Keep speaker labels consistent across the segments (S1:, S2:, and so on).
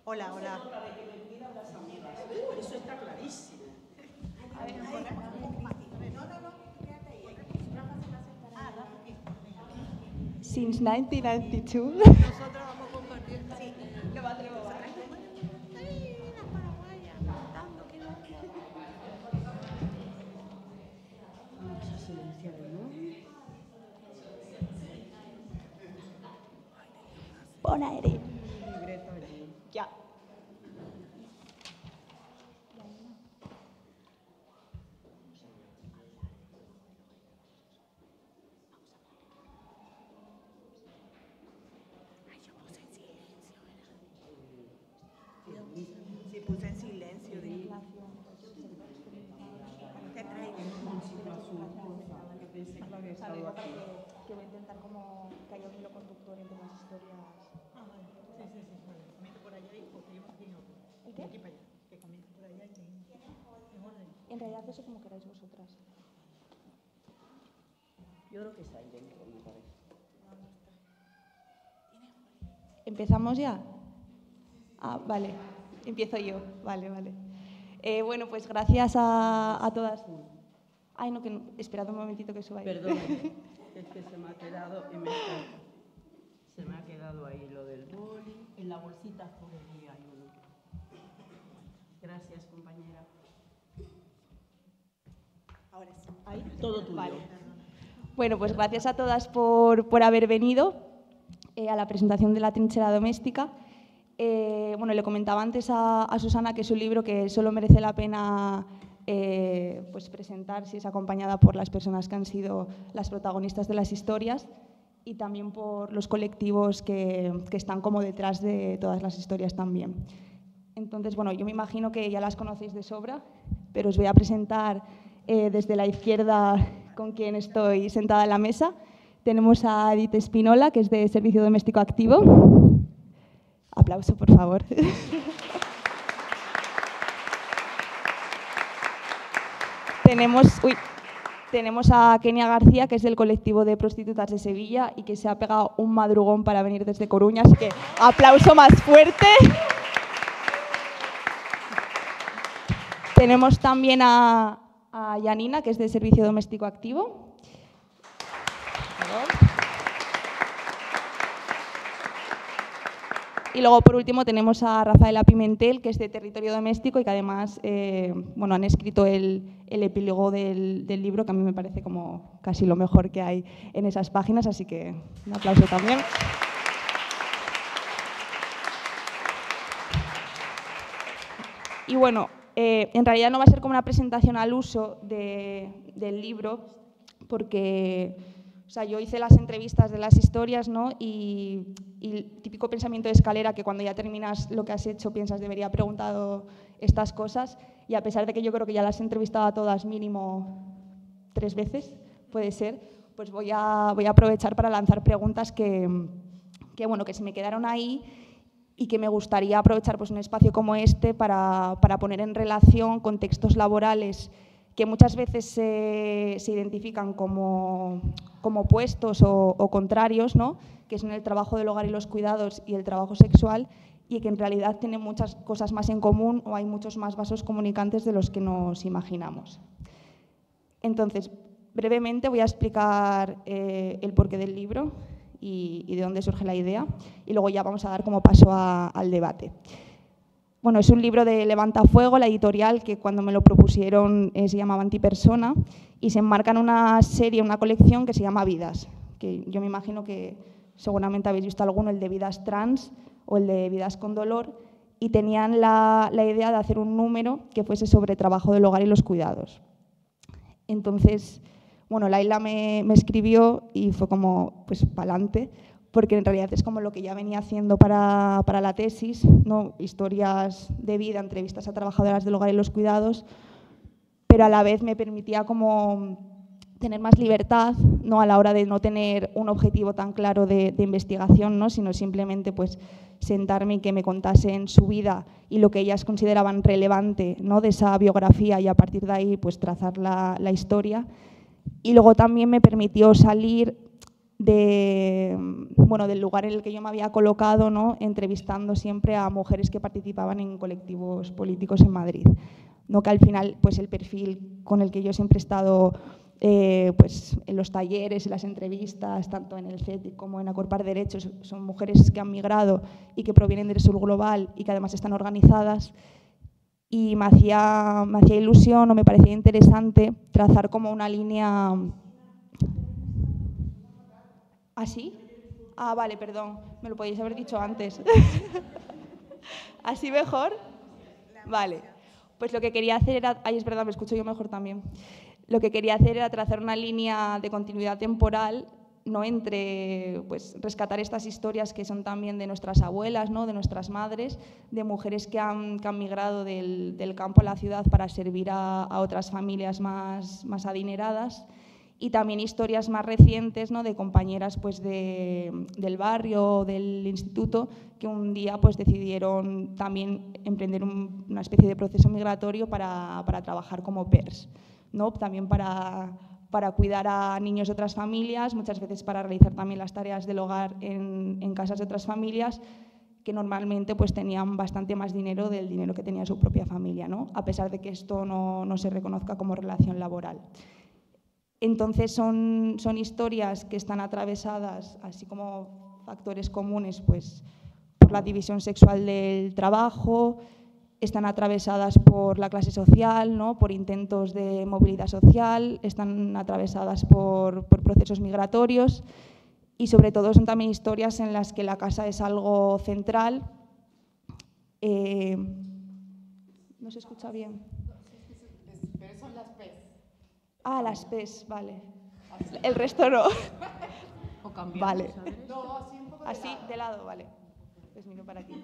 S1: Hola, hola.
S2: Eso está clarísimo.
S1: A ver, no, quédate ahí.
S3: Since 1992.
S1: Nosotros vamos a compartir. Sí, lo va a trabajar. Ay, las paraguayas cantando, qué loco.
S2: Vamos a silenciar el móvil.
S3: Pon aire.
S2: Libreta allí.
S3: Ya.
S1: Sí, puse en silencio. Te traigo.
S2: Yo pensé que lo había estado aquí.
S3: Que voy a intentar como que haya un hilo conductor entre las historias.
S1: Ah, vale. Sí. Vale. Comienza por allá y seguimos aquí en otro.
S3: ¿El qué?
S1: Aquí para allá. Que comienza por allá y seguimos. En orden.
S3: En realidad eso como queráis vosotras.
S2: Yo creo que está ahí dentro, me parece.
S3: ¿Empezamos ya? Ah, vale. Empiezo yo. Vale. Bueno, pues gracias a todas. Ay, no, que no. Esperad un momentito que suba ahí.
S2: Perdón, es que se me ha quedado se me ha quedado ahí lo del boli. En la bolsita azul hay uno. Gracias, compañera.
S1: Ahora sí.
S2: Ahí, todo tuyo.
S3: Vale. Bueno, pues gracias a todas por haber venido a la presentación de La trinchera doméstica. Bueno, le comentaba antes a Susana que es un libro que solo merece la pena pues presentar si es acompañada por las personas que han sido las protagonistas de las historias y también por los colectivos que están como detrás de todas las historias también. Entonces, bueno, yo me imagino que ya las conocéis de sobra, pero os voy a presentar desde la izquierda con quien estoy sentada en la mesa. Tenemos a Edith Espinola, que es de Servicio Doméstico Activo. Aplauso, por favor. Tenemos a Kenia García, que es del colectivo de prostitutas de Sevilla y que se ha pegado un madrugón para venir desde Coruña, así que aplauso más fuerte. Tenemos también a Janina, que es de Servicio Doméstico Activo. Y luego, por último, tenemos a Rafaela Pimentel, que es de Territorio Doméstico y que además bueno, han escrito el epílogo del libro, que a mí me parece como casi lo mejor que hay en esas páginas, así que un aplauso también. Y bueno, en realidad no va a ser como una presentación al uso del libro, porque o sea, yo hice las entrevistas de las historias, ¿no? Y el típico pensamiento de escalera que cuando ya terminas lo que has hecho piensas debería haber preguntado estas cosas, y a pesar de que yo creo que ya las he entrevistado a todas mínimo 3 veces, puede ser, pues voy a aprovechar para lanzar preguntas que bueno, que se me quedaron ahí y que me gustaría aprovechar pues, un espacio como este para poner en relación contextos laborales que muchas veces se identifican como opuestos o contrarios, ¿no? Que son el trabajo del hogar y los cuidados y el trabajo sexual, y que en realidad tienen muchas cosas más en común o hay muchos más vasos comunicantes de los que nos imaginamos. Entonces, brevemente voy a explicar el porqué del libro y de dónde surge la idea, y luego ya vamos a dar como paso al debate. Bueno, es un libro de Levanta Fuego, la editorial, que cuando me lo propusieron se llamaba Antipersona, y se enmarca en una serie, una colección que se llama Vidas, que yo me imagino que seguramente habéis visto alguno, el de Vidas Trans o el de Vidas con Dolor, y tenían la idea de hacer un número que fuese sobre trabajo del hogar y los cuidados. Entonces, bueno, Laila me escribió y fue como, pues, pa'lante, porque en realidad es como lo que ya venía haciendo para la tesis, ¿no? Historias de vida, entrevistas a trabajadoras del hogar y los cuidados, pero a la vez me permitía como tener más libertad, ¿no? A la hora de no tener un objetivo tan claro de investigación, ¿no? Sino simplemente pues, sentarme y que me contasen su vida y lo que ellas consideraban relevante, ¿no? De esa biografía, y a partir de ahí pues, trazar la historia. Y luego también me permitió salir del lugar en el que yo me había colocado, ¿no? Entrevistando siempre a mujeres que participaban en colectivos políticos en Madrid. ¿No? Que al final, pues el perfil con el que yo siempre he estado pues, en los talleres, en las entrevistas, tanto en el CETI como en Acorpar Derechos, son mujeres que han migrado y que provienen del sur global y que además están organizadas. Y me hacía ilusión o me parecía interesante trazar como una línea. ¿Ah, sí? Ah, vale, perdón, me lo podíais haber dicho antes. ¿Así mejor? Vale. Pues lo que quería hacer era... Ay, es verdad, me escucho yo mejor también. Lo que quería hacer era trazar una línea de continuidad temporal, ¿no? Entre pues, rescatar estas historias que son también de nuestras abuelas, ¿no? De nuestras madres, de mujeres que han migrado del campo a la ciudad para servir a otras familias más adineradas, y también historias más recientes, ¿no? De compañeras pues, del barrio, del instituto, que un día pues, decidieron también emprender una especie de proceso migratorio para trabajar como PERS, ¿no? También para cuidar a niños de otras familias, muchas veces para realizar también las tareas del hogar en casas de otras familias, que normalmente pues, tenían bastante más dinero del dinero que tenía su propia familia, ¿no? A pesar de que esto no se reconozca como relación laboral. Entonces son historias que están atravesadas, así como factores comunes, pues, por la división sexual del trabajo, están atravesadas por la clase social, ¿no? Por intentos de movilidad social, están atravesadas por procesos migratorios y sobre todo son también historias en las que la casa es algo central. ¿No se escucha bien?
S4: Pero son las PES.
S3: Ah, las PES, vale. El resto no.
S2: O cambiamos,
S3: Vale.
S2: ¿sabes?
S4: No, así un poco
S3: Así, de lado, vale. Pues miro para aquí.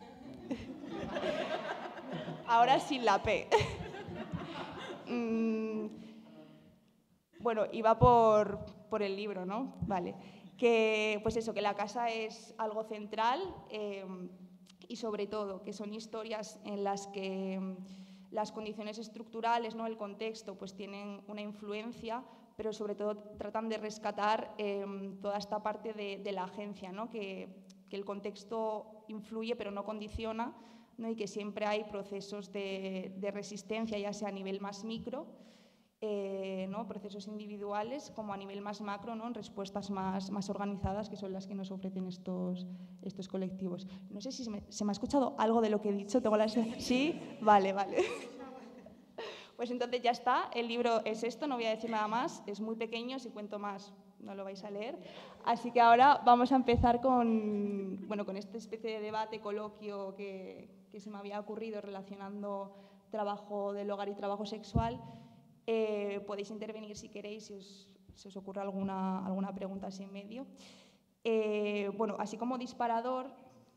S3: Ahora sin la P. Bueno, iba por el libro, ¿no? Vale. Que, pues eso, que la casa es algo central y sobre todo que son historias en las que las condiciones estructurales, ¿no? El contexto, pues tienen una influencia, pero sobre todo tratan de rescatar toda esta parte de la agencia, ¿no? Que el contexto influye pero no condiciona, ¿no? Y que siempre hay procesos de resistencia, ya sea a nivel más micro, ¿no? Procesos individuales, como a nivel más macro, ¿no? En respuestas más organizadas, que son las que nos ofrecen estos colectivos. No sé si se me ha escuchado algo de lo que he dicho. ¿Tengo ¿Sí? Vale. Pues entonces ya está, el libro es esto, no voy a decir nada más, es muy pequeño, si cuento más no lo vais a leer. Así que ahora vamos a empezar con esta especie de debate, coloquio que se me había ocurrido relacionando trabajo del hogar y trabajo sexual. Podéis intervenir si queréis, si os ocurre alguna pregunta así en medio. Así como disparador,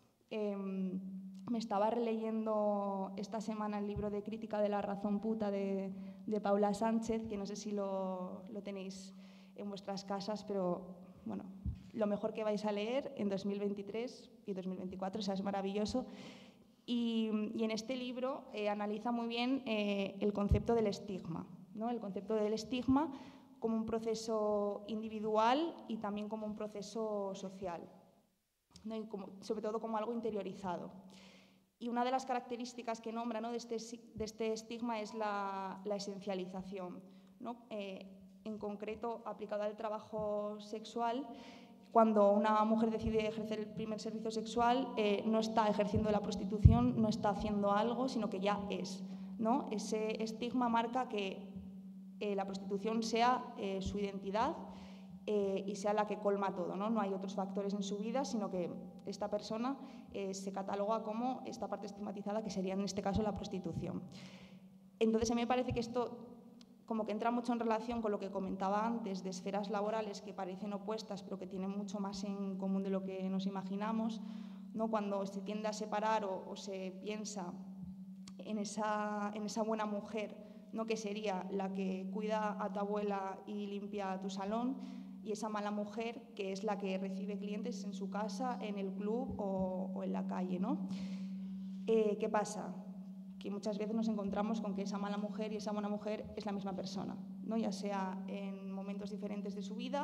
S3: me estaba releyendo esta semana el libro de Crítica de la razón puta de Paula Sánchez, que no sé si lo tenéis en vuestras casas, pero bueno, lo mejor que vais a leer en 2023 y 2024, o sea, es maravilloso. Y en este libro analiza muy bien el concepto del estigma, ¿no? El concepto del estigma como un proceso individual y también como un proceso social, ¿no? Y sobre todo como algo interiorizado. Y una de las características que nombra, ¿no? de este estigma es la esencialización, ¿no? En concreto, aplicado al trabajo sexual, cuando una mujer decide ejercer el primer servicio sexual, no está ejerciendo la prostitución, no está haciendo algo, sino que ya es, ¿no? Ese estigma marca que la prostitución sea su identidad y sea la que colma todo, ¿no? No hay otros factores en su vida, sino que esta persona se cataloga como esta parte estigmatizada, que sería en este caso la prostitución. Entonces, a mí me parece que esto como que entra mucho en relación con lo que comentaba antes de esferas laborales que parecen opuestas, pero que tienen mucho más en común de lo que nos imaginamos, ¿no? Cuando se tiende a separar o se piensa en esa buena mujer, ¿no? Que sería la que cuida a tu abuela y limpia tu salón, y esa mala mujer que es la que recibe clientes en su casa, en el club o en la calle, ¿no? ¿Qué pasa? Que muchas veces nos encontramos con que esa mala mujer y esa buena mujer es la misma persona, ¿no? Ya sea en momentos diferentes de su vida,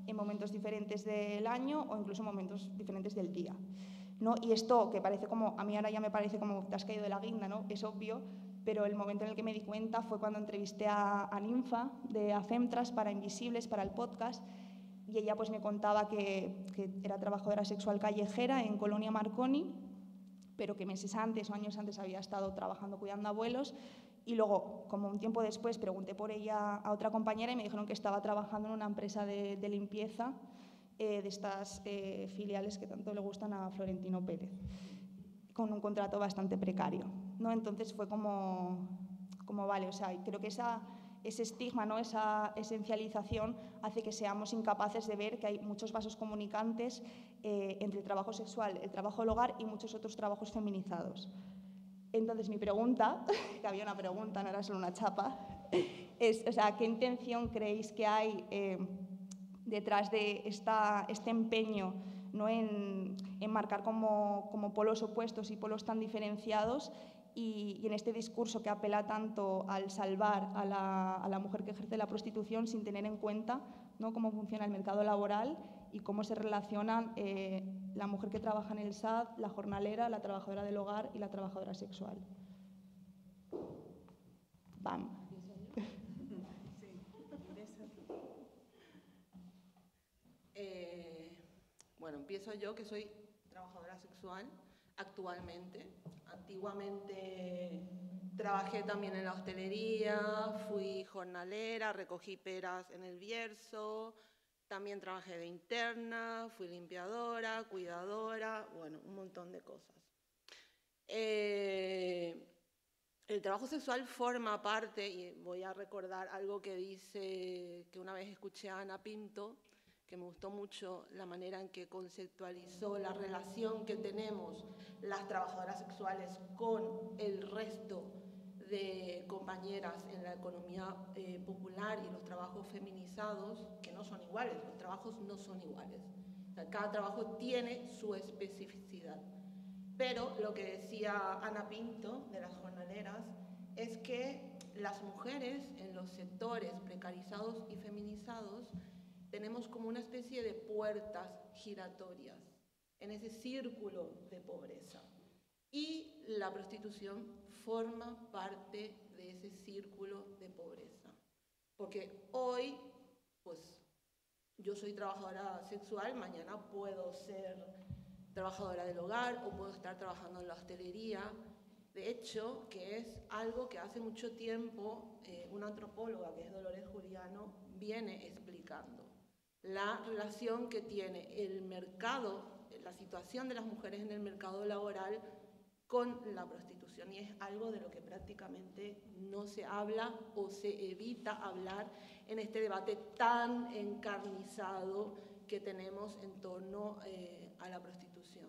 S3: en momentos diferentes del año o incluso en momentos diferentes del día, ¿no? Y esto, que parece como, a mí ahora ya me parece como te has caído de la guinda, ¿no? Es obvio, pero el momento en el que me di cuenta fue cuando entrevisté a Ninfa de Afemtras para Invisibles, para el podcast, y ella pues me contaba que era trabajadora sexual callejera en Colonia Marconi, pero que meses antes o años antes había estado trabajando cuidando abuelos, y luego, como un tiempo después, pregunté por ella a otra compañera y me dijeron que estaba trabajando en una empresa de limpieza de estas filiales que tanto le gustan a Florentino Pérez, con un contrato bastante precario, ¿no? Entonces fue como vale, o sea, creo que ese estigma, ¿no? Esa esencialización hace que seamos incapaces de ver que hay muchos vasos comunicantes entre el trabajo sexual, el trabajo del hogar y muchos otros trabajos feminizados. Entonces mi pregunta, que había una pregunta, no era solo una chapa, es, o sea, ¿qué intención creéis que hay detrás de este empeño, ¿no? en marcar como polos opuestos y polos tan diferenciados y en este discurso que apela tanto al salvar a la mujer que ejerce la prostitución sin tener en cuenta, ¿no? cómo funciona el mercado laboral y cómo se relacionan la mujer que trabaja en el SAD, la jornalera, la trabajadora del hogar y la trabajadora sexual? ¡Bam!
S1: Bueno, empiezo yo, que soy trabajadora sexual actualmente. Antiguamente trabajé también en la hostelería, fui jornalera, recogí peras en el Bierzo, también trabajé de interna, fui limpiadora, cuidadora, bueno, un montón de cosas. El trabajo sexual forma parte, y voy a recordar algo que una vez escuché a Ana Pinto, que me gustó mucho la manera en que conceptualizó la relación que tenemos las trabajadoras sexuales con el resto de compañeras en la economía popular y los trabajos feminizados, que no son iguales, los trabajos no son iguales. O sea, cada trabajo tiene su especificidad. Pero lo que decía Ana Pinto de las jornaleras es que las mujeres en los sectores precarizados y feminizados tenemos como una especie de puertas giratorias en ese círculo de pobreza. Y la prostitución forma parte de ese círculo de pobreza. Porque hoy, pues, yo soy trabajadora sexual, mañana puedo ser trabajadora del hogar o puedo estar trabajando en la hostelería. De hecho, que es algo que hace mucho tiempo una antropóloga, que es Dolores Juliano, viene explicando. La relación que tiene el mercado, la situación de las mujeres en el mercado laboral con la prostitución, y es algo de lo que prácticamente no se habla o se evita hablar en este debate tan encarnizado que tenemos en torno a la prostitución.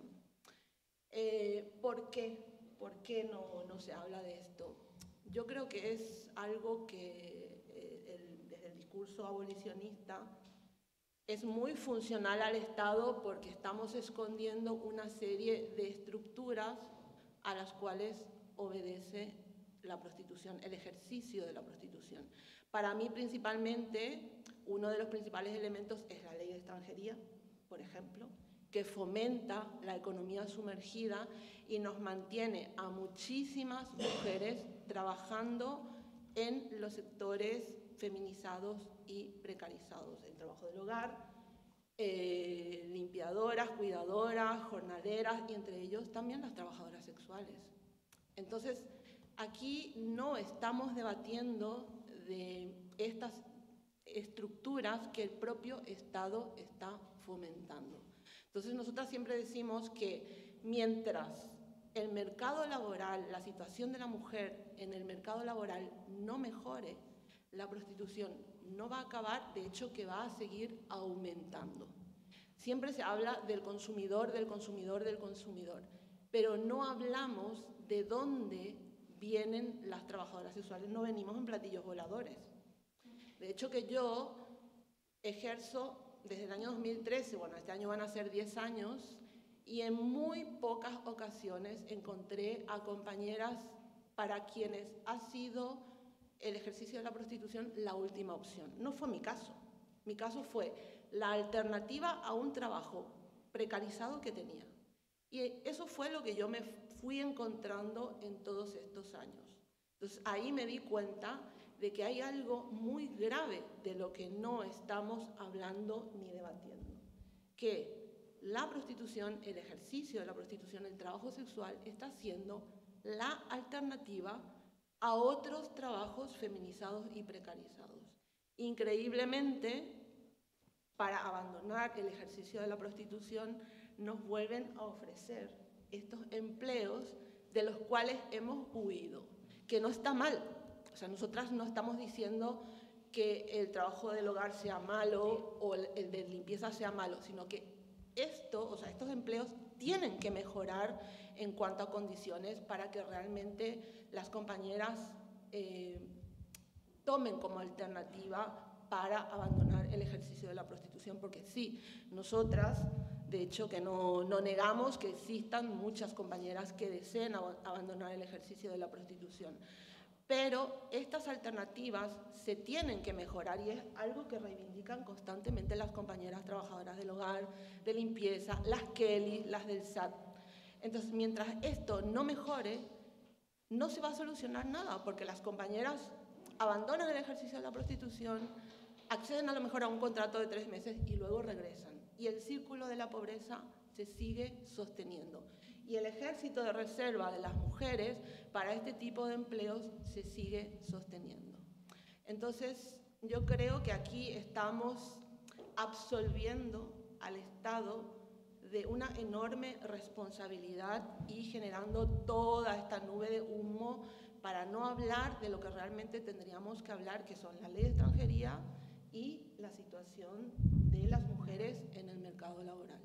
S1: ¿Por qué? ¿Por qué no se habla de esto? Yo creo que es algo que desde el discurso abolicionista es muy funcional al Estado, porque estamos escondiendo una serie de estructuras a las cuales obedece la prostitución, el ejercicio de la prostitución. Para mí, principalmente, uno de los principales elementos es la ley de extranjería, por ejemplo, que fomenta la economía sumergida y nos mantiene a muchísimas mujeres trabajando en los sectores feminizados y precarizados, el trabajo del hogar, limpiadoras, cuidadoras, jornaleras y entre ellos también las trabajadoras sexuales. Entonces, aquí no estamos debatiendo de estas estructuras que el propio Estado está fomentando. Entonces, nosotras siempre decimos que mientras el mercado laboral, la situación de la mujer en el mercado laboral no mejore, la prostitución no va a acabar, de hecho que va a seguir aumentando. Siempre se habla del consumidor, del consumidor, del consumidor, pero no hablamos de dónde vienen las trabajadoras sexuales, no venimos en platillos voladores. De hecho que yo ejerzo desde el año 2013, bueno, este año van a ser 10 años, y en muy pocas ocasiones encontré a compañeras para quienes ha sido el ejercicio de la prostitución la última opción. No fue mi caso. Mi caso fue la alternativa a un trabajo precarizado que tenía. Y eso fue lo que yo me fui encontrando en todos estos años. Entonces ahí me di cuenta de que hay algo muy grave de lo que no estamos hablando ni debatiendo. Que la prostitución, el ejercicio de la prostitución, el trabajo sexual, está siendo la alternativa a otros trabajos feminizados y precarizados. Increíblemente, para abandonar el ejercicio de la prostitución, nos vuelven a ofrecer estos empleos de los cuales hemos huido, que no está mal. O sea, nosotras no estamos diciendo que el trabajo del hogar sea malo o el de limpieza sea malo, sino que estos empleos tienen que mejorar en cuanto a condiciones para que realmente las compañeras tomen como alternativa para abandonar el ejercicio de la prostitución, porque sí, nosotras, de hecho, que no negamos que existan muchas compañeras que deseen abandonar el ejercicio de la prostitución, pero estas alternativas se tienen que mejorar y es algo que reivindican constantemente las compañeras trabajadoras del hogar, de limpieza, las Kelly, las del SAT. Entonces, mientras esto no mejore, no se va a solucionar nada, porque las compañeras abandonan el ejercicio de la prostitución, acceden a lo mejor a un contrato de 3 meses y luego regresan. Y el círculo de la pobreza se sigue sosteniendo. Y el ejército de reserva de las mujeres para este tipo de empleos se sigue sosteniendo. Entonces, yo creo que aquí estamos absolviendo al Estado de una enorme responsabilidad y generando toda esta nube de humo para no hablar de lo que realmente tendríamos que hablar, que son la ley de extranjería y la situación de las mujeres en el mercado laboral.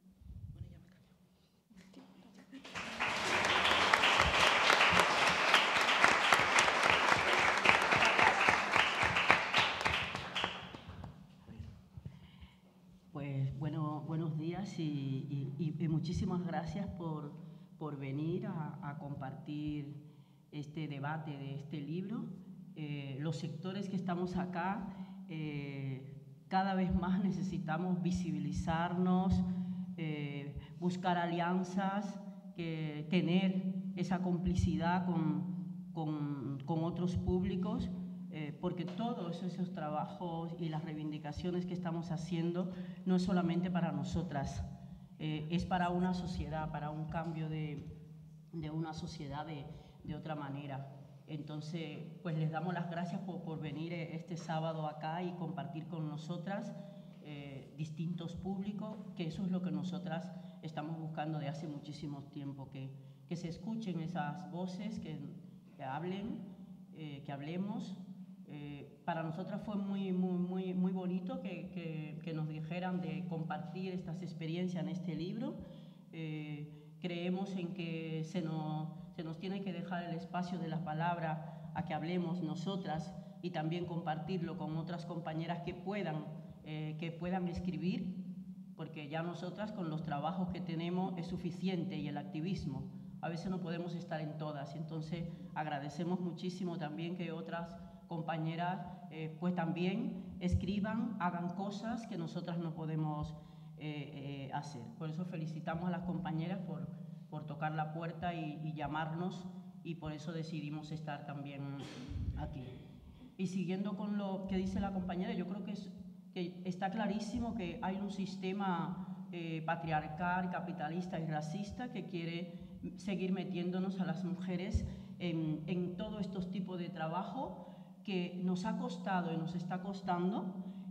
S2: Pues buenos días y muchísimas gracias por venir a compartir este debate de este libro. Los sectores que estamos acá, cada vez más necesitamos visibilizarnos, buscar alianzas, tener esa complicidad con otros públicos, porque todos esos trabajos y las reivindicaciones que estamos haciendo no es solamente para nosotras, es para una sociedad, para un cambio de una sociedad de otra manera. Entonces, pues les damos las gracias por venir este sábado acá y compartir con nosotras distintos públicos, que eso es lo que nosotras estamos buscando de hace muchísimo tiempo, que se escuchen esas voces, que hablen, que hablemos. Para nosotras fue muy bonito que nos dijeran de compartir estas experiencias en este libro. Creemos en que se nos tiene que dejar el espacio de la palabra a que hablemos nosotras y también compartirlo con otras compañeras que puedan escribir, porque ya nosotras con los trabajos que tenemos es suficiente y el activismo. A veces no podemos estar en todas, entonces agradecemos muchísimo también que otras compañeras pues también escriban, hagan cosas que nosotras no podemos hacer. Por eso felicitamos a las compañeras por tocar la puerta y llamarnos, y por eso decidimos estar también aquí. Y siguiendo con lo que dice la compañera, yo creo que está clarísimo que hay un sistema patriarcal, capitalista y racista que quiere seguir metiéndonos a las mujeres en todos estos tipos de trabajo, que nos ha costado y nos está costando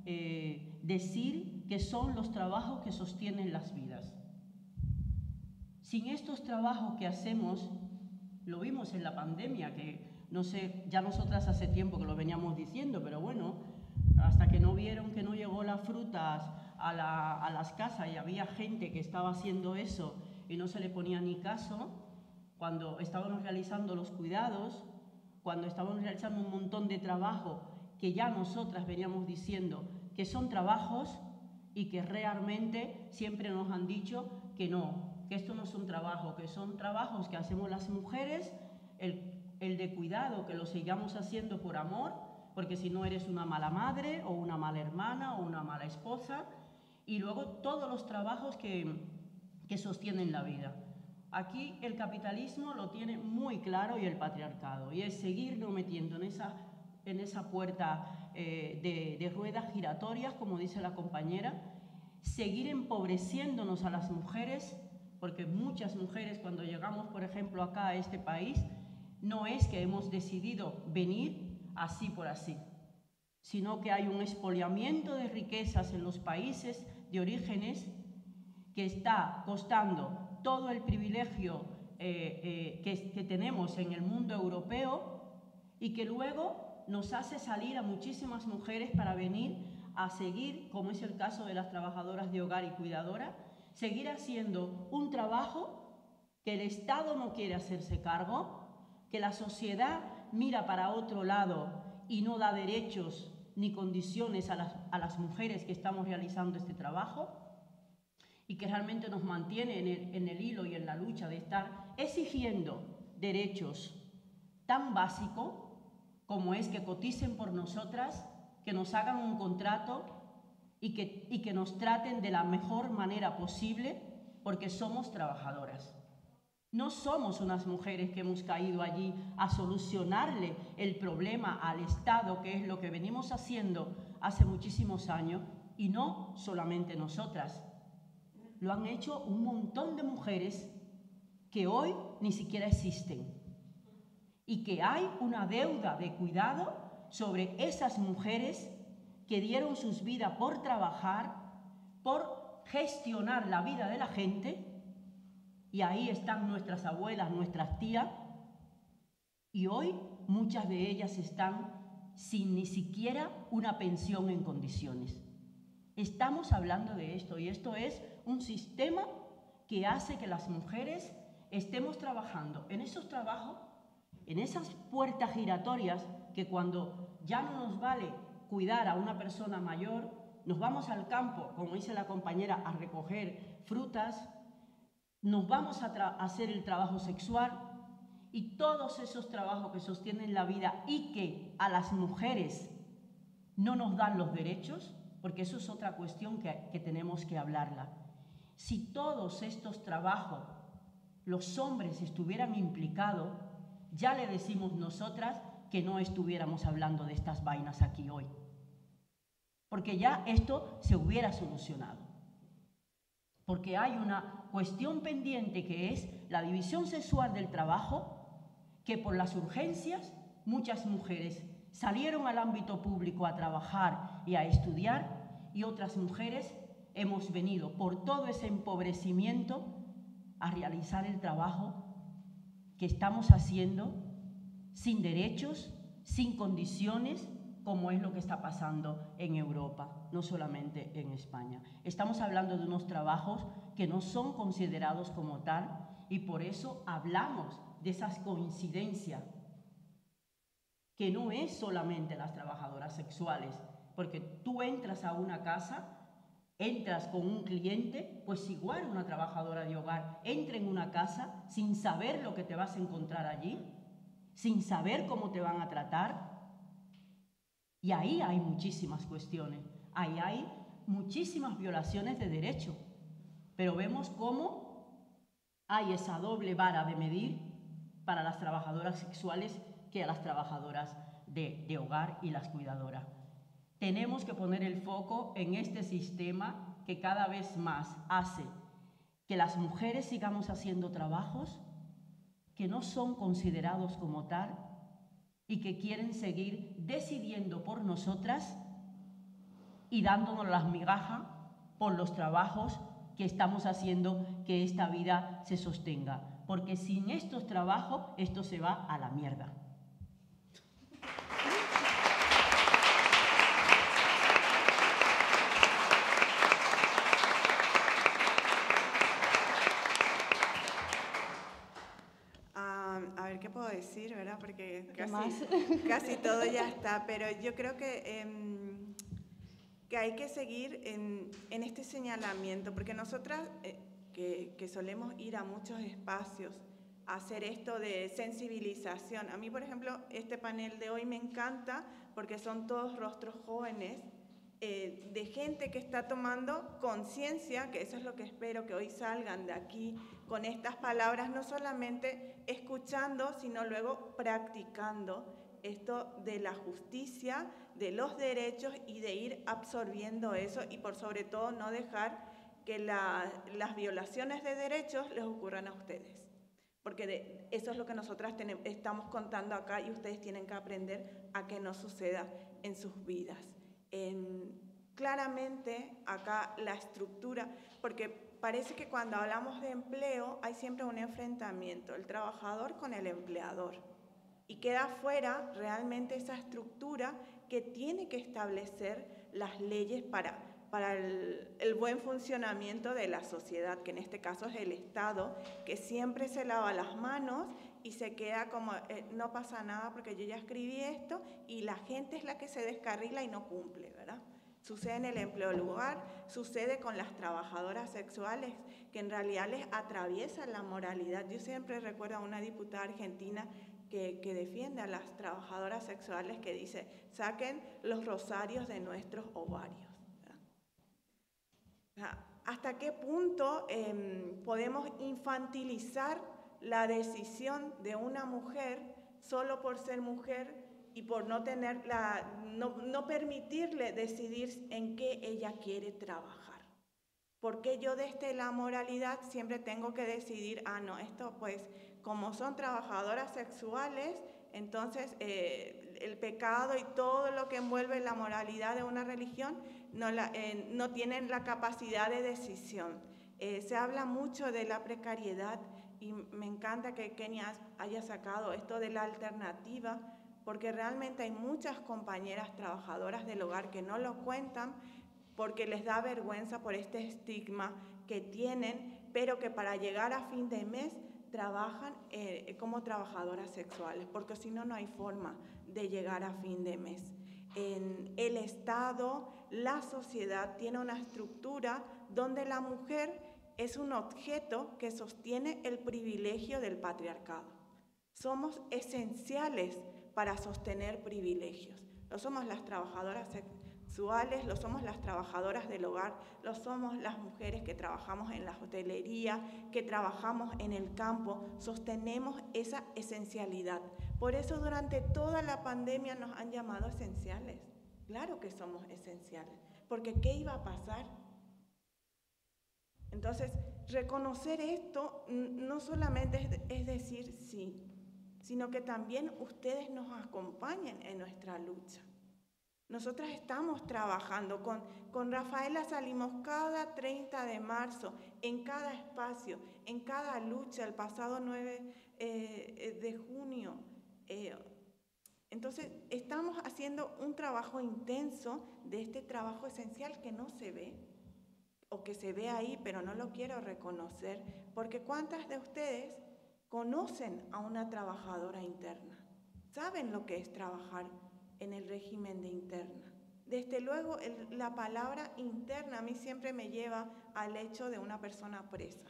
S2: decir que son los trabajos que sostienen las vidas. Sin estos trabajos que hacemos, lo vimos en la pandemia, que no sé, ya nosotras hace tiempo que lo veníamos diciendo, pero bueno, hasta que no vieron que no llegó las frutas a las casas y había gente que estaba haciendo eso y no se le ponía ni caso, cuando estábamos realizando los cuidados, cuando estábamos realizando un montón de trabajo que ya nosotras veníamos diciendo que son trabajos y que realmente siempre nos han dicho que no, que esto no es un trabajo, que son trabajos que hacemos las mujeres, el de cuidado, que lo sigamos haciendo por amor, porque si no eres una mala madre o una mala hermana o una mala esposa, y luego todos los trabajos que sostienen la vida. Aquí el capitalismo lo tiene muy claro y el patriarcado, y es seguirnos metiendo en esa puerta de ruedas giratorias, como dice la compañera, seguir empobreciéndonos a las mujeres, porque muchas mujeres cuando llegamos, por ejemplo, acá a este país, no es que hemos decidido venir así por así, sino que hay un expoliamiento de riquezas en los países de orígenes que está costando todo el privilegio que tenemos en el mundo europeo y que luego nos hace salir a muchísimas mujeres para venir a seguir, como es el caso de las trabajadoras de hogar y cuidadoras, seguir haciendo un trabajo que el Estado no quiere hacerse cargo, que la sociedad mira para otro lado y no da derechos ni condiciones a las mujeres que estamos realizando este trabajo, y que realmente nos mantiene en el hilo y en la lucha de estar exigiendo derechos tan básicos como es que coticen por nosotras, que nos hagan un contrato y que nos traten de la mejor manera posible, porque somos trabajadoras. No somos unas mujeres que hemos caído allí a solucionarle el problema al Estado, que es lo que venimos haciendo hace muchísimos años, y no solamente nosotras. Lo han hecho un montón de mujeres que hoy ni siquiera existen, y que hay una deuda de cuidado sobre esas mujeres que dieron sus vidas por trabajar, por gestionar la vida de la gente, y ahí están nuestras abuelas, nuestras tías, y hoy muchas de ellas están sin ni siquiera una pensión en condiciones. Estamos hablando de esto, y esto es un sistema que hace que las mujeres estemos trabajando en esos trabajos, en esas puertas giratorias, que cuando ya no nos vale cuidar a una persona mayor, nos vamos al campo, como dice la compañera, a recoger frutas, nos vamos a hacer el trabajo sexual, y todos esos trabajos que sostienen la vida y que a las mujeres no nos dan los derechos, porque eso es otra cuestión que tenemos que hablarla. Si todos estos trabajos los hombres estuvieran implicados, ya le decimos nosotras que no estuviéramos hablando de estas vainas aquí hoy, porque ya esto se hubiera solucionado. Porque hay una cuestión pendiente, que es la división sexual del trabajo, que por las urgencias muchas mujeres salieron al ámbito público a trabajar y a estudiar, y otras mujeres hemos venido por todo ese empobrecimiento a realizar el trabajo que estamos haciendo sin derechos, sin condiciones, como es lo que está pasando en Europa, no solamente en España. Estamos hablando de unos trabajos que no son considerados como tal, y por eso hablamos de esas coincidencias, que no es solamente las trabajadoras sexuales, porque tú entras a una casa, entras con un cliente, pues igual una trabajadora de hogar entra en una casa sin saber lo que te vas a encontrar allí, sin saber cómo te van a tratar. Y ahí hay muchísimas cuestiones, ahí hay muchísimas violaciones de derechos, pero vemos cómo hay esa doble vara de medir para las trabajadoras sexuales que a las trabajadoras de hogar y las cuidadoras. Tenemos que poner el foco en este sistema que cada vez más hace que las mujeres sigamos haciendo trabajos que no son considerados como tal, y que quieren seguir decidiendo por nosotras y dándonos las migajas por los trabajos que estamos haciendo que esta vida se sostenga. Porque sin estos trabajos, esto se va a la mierda.
S4: A ver qué puedo decir, ¿verdad? Porque
S3: ¿Qué más?
S4: casi todo ya está, pero yo creo que hay que seguir en este señalamiento, porque nosotras que solemos ir a muchos espacios a hacer esto de sensibilización. A mí, por ejemplo, este panel de hoy me encanta porque son todos rostros jóvenes de gente que está tomando conciencia, que eso es lo que espero que hoy salgan de aquí con estas palabras, no solamente escuchando, sino luego practicando esto de la justicia, de los derechos y de ir absorbiendo eso y por sobre todo no dejar que las violaciones de derechos les ocurran a ustedes. Porque eso es lo que nosotras estamos contando acá y ustedes tienen que aprender a que no suceda en sus vidas. Claramente acá la estructura, porque parece que cuando hablamos de empleo hay siempre un enfrentamiento, el trabajador con el empleador. Y queda fuera realmente esa estructura que tiene que establecer las leyes para el buen funcionamiento de la sociedad, que en este caso es el Estado, que siempre se lava las manos y se queda como, no pasa nada porque yo ya escribí esto, y la gente es la que se descarrila y no cumple, ¿verdad? Sucede en el empleo lugar, sucede con las trabajadoras sexuales, que en realidad les atraviesa la moralidad. Yo siempre recuerdo a una diputada argentina que defiende a las trabajadoras sexuales, que dice, saquen los rosarios de nuestros ovarios. ¿Hasta qué punto podemos infantilizar la decisión de una mujer solo por ser mujer y por no tener no permitirle decidir en qué ella quiere trabajar? Porque yo desde la moralidad siempre tengo que decidir, no, esto pues como son trabajadoras sexuales, entonces el pecado y todo lo que envuelve la moralidad de una religión no tienen la capacidad de decisión. Se habla mucho de la precariedad y me encanta que Kenia haya sacado esto de la alternativa, porque realmente hay muchas compañeras trabajadoras del hogar que no lo cuentan porque les da vergüenza por este estigma que tienen, pero que para llegar a fin de mes trabajan como trabajadoras sexuales, porque si no, no hay forma de llegar a fin de mes. En el Estado, la sociedad tiene una estructura donde la mujer es un objeto que sostiene el privilegio del patriarcado. Somos esenciales para sostener privilegios. Lo somos las trabajadoras sexuales, lo somos las trabajadoras del hogar, lo somos las mujeres que trabajamos en la hotelería, que trabajamos en el campo, sostenemos esa esencialidad. Por eso durante toda la pandemia nos han llamado esenciales. Claro que somos esenciales, porque ¿qué iba a pasar? Entonces, reconocer esto no solamente es decir sí, sino que también ustedes nos acompañen en nuestra lucha. Nosotras estamos trabajando, con Rafaela salimos cada 30 de marzo, en cada espacio, en cada lucha, el pasado 9 de junio. Entonces, estamos haciendo un trabajo intenso de este trabajo esencial que no se ve, o que se ve ahí, pero no lo quiero reconocer, porque ¿cuántas de ustedes conocen a una trabajadora interna? ¿Saben lo que es trabajar en el régimen de interna? Desde luego, la palabra interna a mí siempre me lleva al hecho de una persona presa.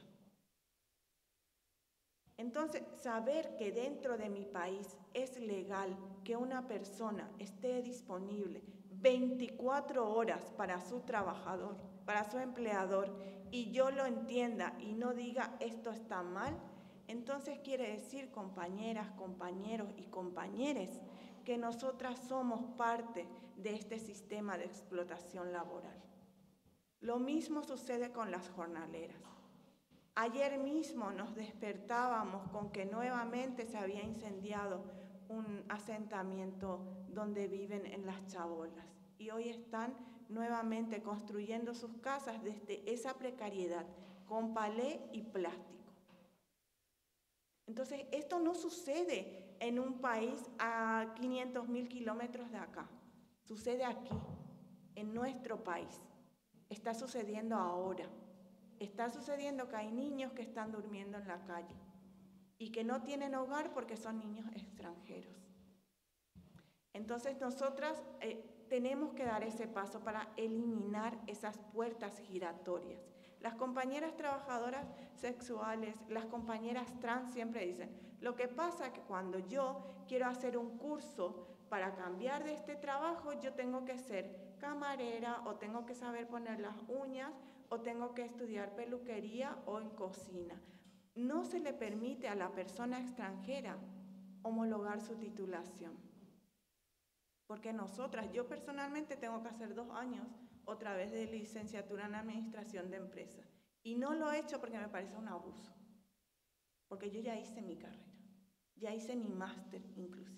S4: Entonces, saber que dentro de mi país es legal que una persona esté disponible 24 horas para su trabajador, para su empleador, y yo lo entienda y no diga esto está mal, entonces quiere decir, compañeras, compañeros y compañeres, que nosotras somos parte de este sistema de explotación laboral. Lo mismo sucede con las jornaleras. Ayer mismo nos despertábamos con que nuevamente se había incendiado un asentamiento donde viven en Las Chabolas, y hoy están nuevamente construyendo sus casas desde esa precariedad, con palé y plástico. Entonces, esto no sucede en un país a 500.000 kilómetros de acá. Sucede aquí, en nuestro país. Está sucediendo ahora. Está sucediendo que hay niños que están durmiendo en la calle y que no tienen hogar porque son niños extranjeros. Entonces, nosotras tenemos que dar ese paso para eliminar esas puertas giratorias. Las compañeras trabajadoras sexuales, las compañeras trans siempre dicen, lo que pasa es que cuando yo quiero hacer un curso para cambiar de este trabajo, yo tengo que ser camarera, o tengo que saber poner las uñas, o tengo que estudiar peluquería o en cocina. No se le permite a la persona extranjera homologar su titulación. Porque nosotras, yo personalmente tengo que hacer 2 años otra vez de licenciatura en administración de empresas. Y no lo he hecho porque me parece un abuso. Porque yo ya hice mi carrera, ya hice mi máster inclusive.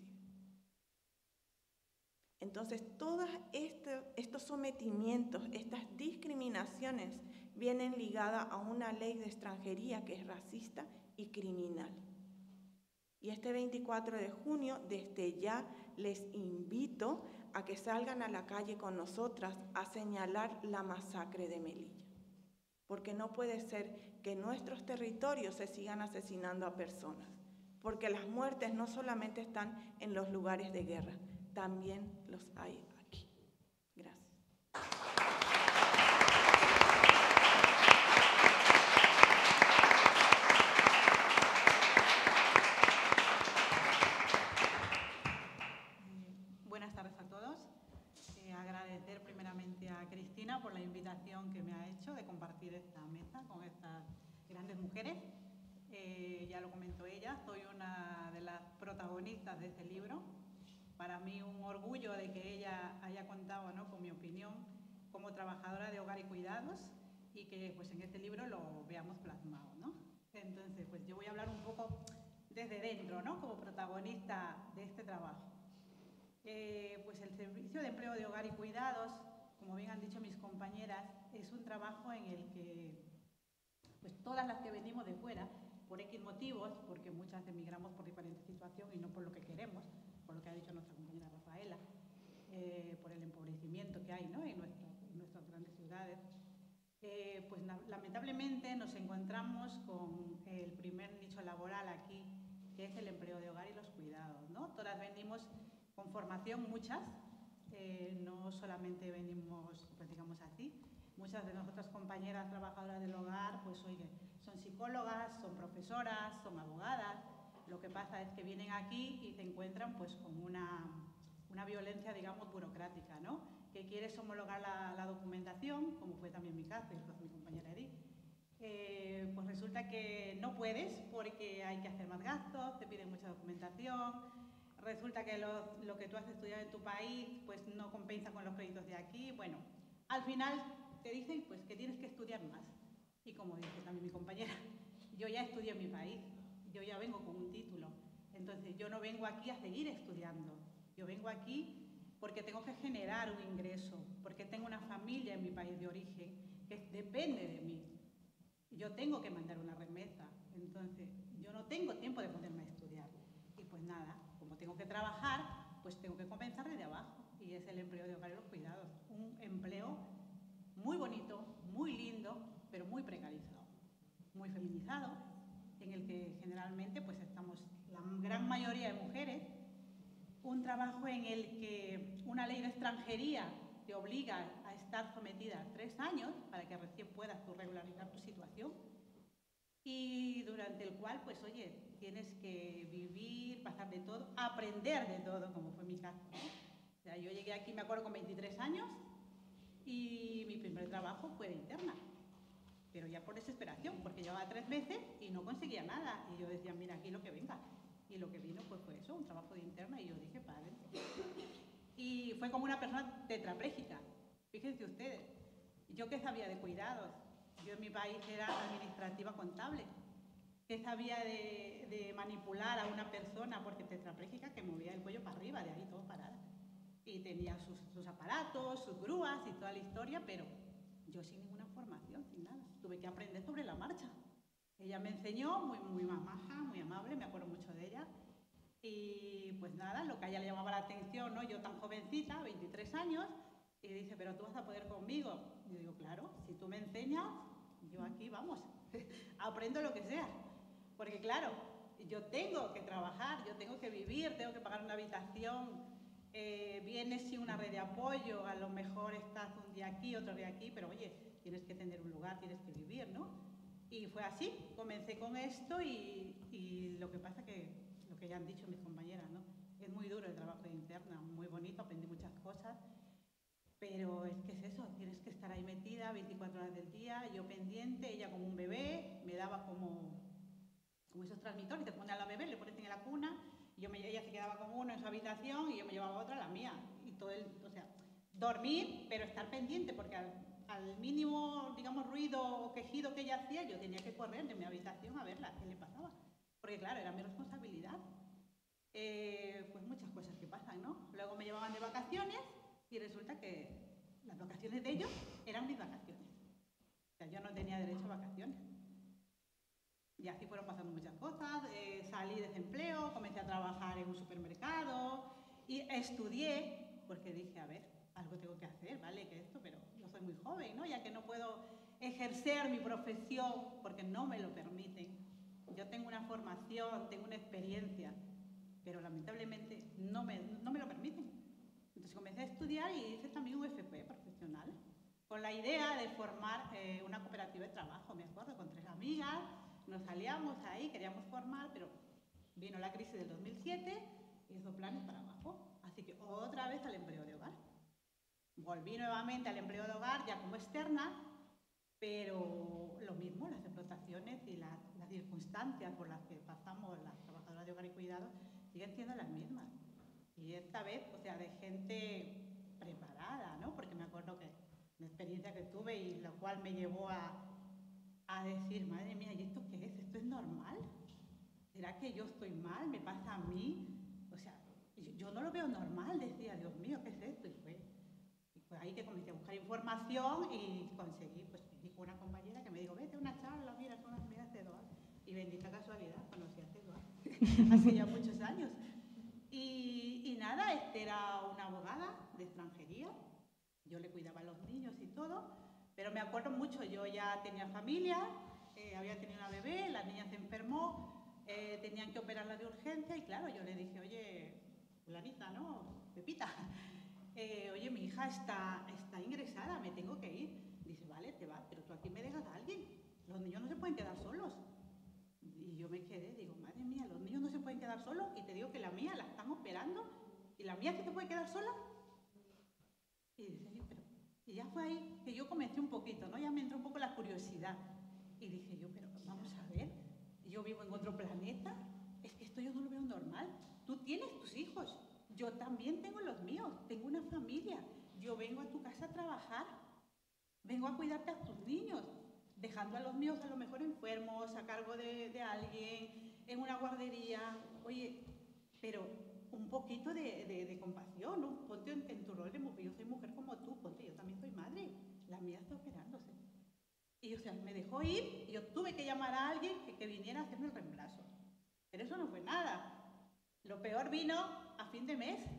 S4: Entonces, todos estos sometimientos, estas discriminaciones vienen ligadas a una ley de extranjería que es racista y criminal. Y este 24 de junio, desde ya, les invito a que salgan a la calle con nosotras a señalar la masacre de Melilla. Porque no puede ser que en nuestros territorios se sigan asesinando a personas. Porque las muertes no solamente están en los lugares de guerra, también los hay aquí. Gracias.
S5: Buenas tardes a todos. Agradecer primeramente a Cristina por la invitación que me ha hecho de compartir esta mesa con estas grandes mujeres. Ya lo comentó ella, soy una de las protagonistas de este libro. Para mí un orgullo de que ella haya contado, ¿no?, con mi opinión como trabajadora de hogar y cuidados, y que pues en este libro lo veamos plasmado, ¿no? Entonces, pues yo voy a hablar un poco desde dentro, ¿no?, como protagonista de este trabajo. Pues el Servicio de Empleo de Hogar y Cuidados, como bien han dicho mis compañeras, es un trabajo en el que pues todas las que venimos de fuera, por X motivos, porque muchas emigramos por diferentes situaciones y no por lo que queremos, por lo que ha dicho nuestra compañera Rafaela, por el empobrecimiento que hay, ¿no?, en nuestras grandes ciudades, pues lamentablemente nos encontramos con el primer nicho laboral aquí, que es el empleo de hogar y los cuidados, ¿no? Todas venimos con formación, muchas, no solamente venimos, pues digamos así, muchas de nosotras compañeras trabajadoras del hogar, pues oye, son psicólogas, son profesoras, son abogadas. Lo que pasa es que vienen aquí y se encuentran pues con una violencia, digamos, burocrática, ¿no? Que quieres homologar la documentación, como fue también mi caso, y fue mi compañera Edith. Pues resulta que no puedes porque hay que hacer más gastos, te piden mucha documentación, resulta que lo que tú has estudiado en tu país pues no compensa con los créditos de aquí. Bueno, al final te dicen pues que tienes que estudiar más. Y como dice también mi compañera, yo ya estudié en mi país, yo ya vengo con un título. Entonces yo no vengo aquí a seguir estudiando, yo vengo aquí porque tengo que generar un ingreso, porque tengo una familia en mi país de origen que depende de mí. Yo tengo que mandar una remesa, entonces yo no tengo tiempo de ponerme a estudiar. Y pues nada, como tengo que trabajar, pues tengo que comenzar desde abajo. Y es el empleo de hogar y los cuidados. Un empleo muy bonito, muy lindo, pero muy precarizado, muy feminizado, en el que generalmente pues estamos la gran mayoría de mujeres. Un trabajo en el que una ley de extranjería te obliga a estar sometida a 3 años para que recién puedas tú regularizar tu situación, y durante el cual, pues oye, tienes que vivir, pasar de todo, aprender de todo, como fue mi caso, ¿no? O sea, yo llegué aquí, me acuerdo, con 23 años y mi primer trabajo fue de interna, pero ya por desesperación, porque llevaba 3 meses y no conseguía nada, y yo decía, mira, aquí lo que venga. Y lo que vino pues fue eso, un trabajo de interna, y yo dije, padre. Y fue como una persona tetrapléjica. Fíjense ustedes, yo que sabía de cuidados, yo en mi país era administrativa contable, que sabía de manipular a una persona porque tetrapléjica, que movía el cuello para arriba, de ahí todo parada. Y tenía sus aparatos, sus grúas y toda la historia, pero yo sin ninguna formación, sin nada. Tuve que aprender sobre la marcha. Ella me enseñó, muy maja, muy amable, me acuerdo mucho de ella. Y pues nada, lo que a ella le llamaba la atención, ¿no? Yo tan jovencita, 23 años, y dice, pero tú vas a poder conmigo. Y yo digo, claro, si tú me enseñas, yo aquí, vamos, aprendo lo que sea. Porque claro, yo tengo que trabajar, yo tengo que vivir, tengo que pagar una habitación, vienes sin una red de apoyo, a lo mejor estás un día aquí, otro día aquí, pero oye, tienes que tener un lugar, tienes que vivir, ¿no? Y fue así, comencé con esto y lo que pasa que, lo que ya han dicho mis compañeras, ¿no? Es muy duro el trabajo de interna, muy bonito, aprendí muchas cosas, Pero es que es eso, tienes que estar ahí metida 24 horas del día, yo pendiente, ella como un bebé, me daba como esos transmitores, te pones a la bebé, le pones en la cuna, y ella se quedaba con uno en su habitación y yo me llevaba otra a la mía. Y o sea, dormir, pero estar pendiente, porque al mínimo, digamos, ruido o quejido que ella hacía, yo tenía que correr de mi habitación a verla, qué le pasaba. Porque claro, era mi responsabilidad. Pues muchas cosas que pasan, ¿no? Luego me llevaban de vacaciones y resulta que las vacaciones de ellos eran mis vacaciones. O sea, yo no tenía derecho a vacaciones. Y así fueron pasando muchas cosas. Salí de desempleo, comencé a trabajar en un supermercado y estudié, porque dije, a ver, algo tengo que hacer, ¿vale? Que esto, pero yo soy muy joven, ¿no? Ya que no puedo ejercer mi profesión porque no me lo permiten. Yo tengo una formación, tengo una experiencia, pero lamentablemente no me lo permiten. Entonces comencé a estudiar y hice también un FP profesional, con la idea de formar una cooperativa de trabajo, me acuerdo, con 3 amigas, nos salíamos ahí, queríamos formar, pero vino la crisis del 2007 y esos planes para abajo. Así que otra vez al empleo de hogar. Volví nuevamente al empleo de hogar ya como externa, pero lo mismo, las explotaciones y las circunstancias por las que pasamos las trabajadoras de hogar y cuidado siguen siendo las mismas. Y esta vez, o sea, de gente preparada, ¿no? Porque me acuerdo que la experiencia que tuve y la cual me llevó a decir, madre mía, ¿y esto qué es? ¿Esto es normal? ¿Será que yo estoy mal? ¿Me pasa a mí? O sea, yo no lo veo normal, decía, Dios mío, ¿qué es esto? Y fue ahí que comencé a buscar información y conseguí, pues me dijo una compañera que me dijo, vete a una charla, mira, son las amigas de Eduard. Y bendita casualidad, conocí a Eduard hace ya muchos años. Y nada, era una abogada de extranjería, yo le cuidaba a los niños y todo, pero me acuerdo mucho, yo ya tenía familia, había tenido una bebé, la niña se enfermó, tenían que operarla de urgencia y claro, yo le dije, oye, fulanita, ¿no? Pepita, oye, mi hija está ingresada, me tengo que ir. Dice, vale, te vas, pero tú aquí me dejas a alguien, los niños no se pueden quedar solos. Y yo me quedé, digo, madre mía, los niños no se pueden quedar solos y te digo que la mía la están operando y la mía sí se puede quedar sola. Y dice, sí, pero... Y ya fue ahí que yo comencé un poquito, ¿no? Ya me entró un poco la curiosidad. Y dije yo, pero vamos a ver, yo vivo en otro planeta, es que esto yo no lo veo normal. Tú tienes tus hijos, yo también tengo los míos, tengo una familia. Yo vengo a tu casa a trabajar, vengo a cuidarte a tus niños, dejando a los míos a lo mejor enfermos, a cargo de alguien, en una guardería. Oye, pero un poquito de compasión, ¿no? Ponte en tu rol de mujer. Yo soy mujer como tú, ponte, yo también soy madre. La mía está operándose. Y o sea, me dejó ir y yo tuve que llamar a alguien que viniera a hacerme el reemplazo. Pero eso no fue nada. Lo peor vino a fin de mes,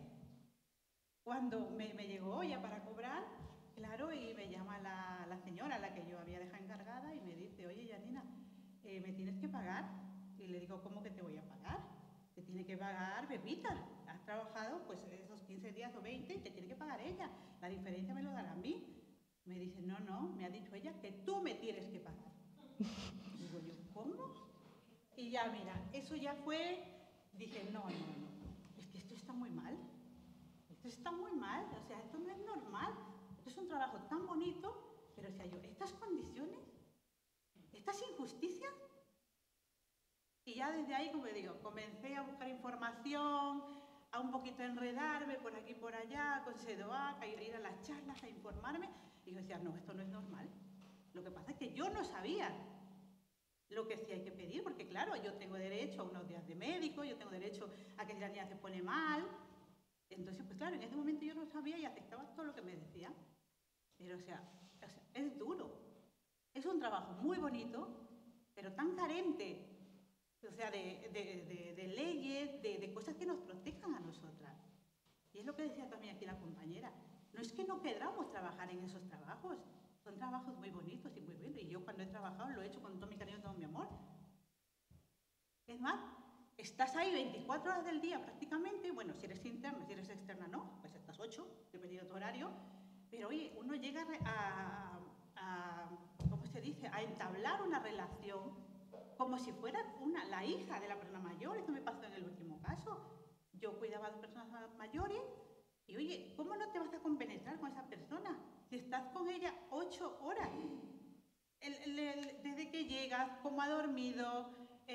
S5: cuando me llegó ya para cobrar, claro, y me llama la señora, la que yo había dejado encargada, y me dice, oye, Janina, ¿me tienes que pagar? Y le digo, ¿cómo que te voy a pagar? Te tiene que pagar Pepita. Has trabajado pues esos 15 días o 20 y te tiene que pagar ella. La diferencia me lo dará a mí. Me dice, no, me ha dicho ella que tú me tienes que pagar. Digo yo, ¿cómo? Y ya, mira, eso ya fue, dije, no, es que esto está muy mal. Esto está muy mal, o sea, esto no es normal. Esto es un trabajo tan bonito, pero o sea, yo, estas condiciones, estas injusticias. Y ya desde ahí, como digo, comencé a buscar información, a un poquito enredarme por aquí y por allá, con SEDOAC, a ir a las charlas, a informarme. Y yo decía, no, esto no es normal. Lo que pasa es que yo no sabía lo que sí hay que pedir, porque claro, yo tengo derecho a unos días de médico, yo tengo derecho a que si la niña se pone mal. Entonces, pues claro, en ese momento yo no sabía y aceptaba todo lo que me decían. Pero, o sea, es duro. Es un trabajo muy bonito, pero tan carente, o sea, de leyes, de cosas que nos protejan a nosotras. Y es lo que decía también aquí la compañera. No es que no queramos trabajar en esos trabajos. Son trabajos muy bonitos y muy buenos. Y yo cuando he trabajado lo he hecho con todo mi cariño y todo mi amor. Es más, estás ahí 24 horas del día prácticamente. Bueno, si eres interna, si eres externa no, pues estás 8, dependiendo de tu horario. Pero oye, uno llega ¿cómo se dice? A entablar una relación como si fuera la hija de la persona mayor. Esto me pasó en el último caso. Yo cuidaba de personas mayores Y oye, ¿cómo no te vas a compenetrar con esa persona si estás con ella 8 horas? Desde que llegas, cómo ha dormido,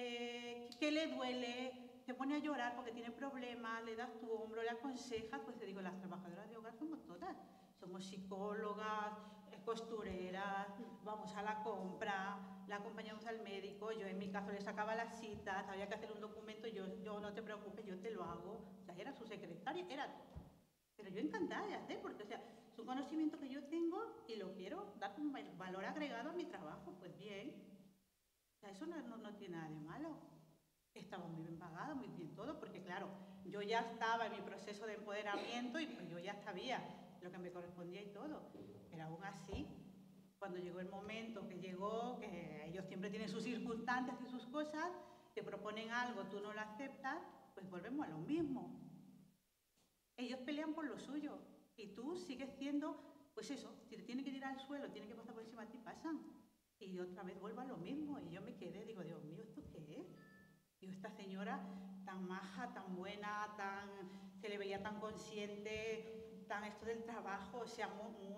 S5: qué le duele, se pone a llorar porque tiene problemas, le das tu hombro, le aconsejas. Pues te digo, las trabajadoras de hogar somos todas. Somos psicólogas, costureras, vamos a la compra, la acompañamos al médico. Yo en mi caso le sacaba las citas, había que hacer un documento, yo no te preocupes, yo te lo hago. O sea, era su secretaria, pero yo encantada de hacer, porque o sea, es un conocimiento que yo tengo y lo quiero dar como valor agregado a mi trabajo. Pues bien, o sea, eso no tiene nada de malo. Estaba muy bien pagado, muy bien todo, porque claro, yo ya estaba en mi proceso de empoderamiento y pues yo ya sabía lo que me correspondía y todo. Pero aún así, cuando llegó el momento que ellos siempre tienen sus circunstancias y sus cosas, te proponen algo, tú no lo aceptas, pues volvemos a lo mismo. Ellos pelean por lo suyo y tú sigues siendo, pues eso, si te tiene que tirar al suelo, tiene que pasar por encima de ti, pasan. Y otra vez vuelvo a lo mismo y yo me quedé, digo, Dios mío, ¿esto qué es? Digo, esta señora tan maja, tan buena, se le veía tan consciente, tan esto del trabajo, o sea,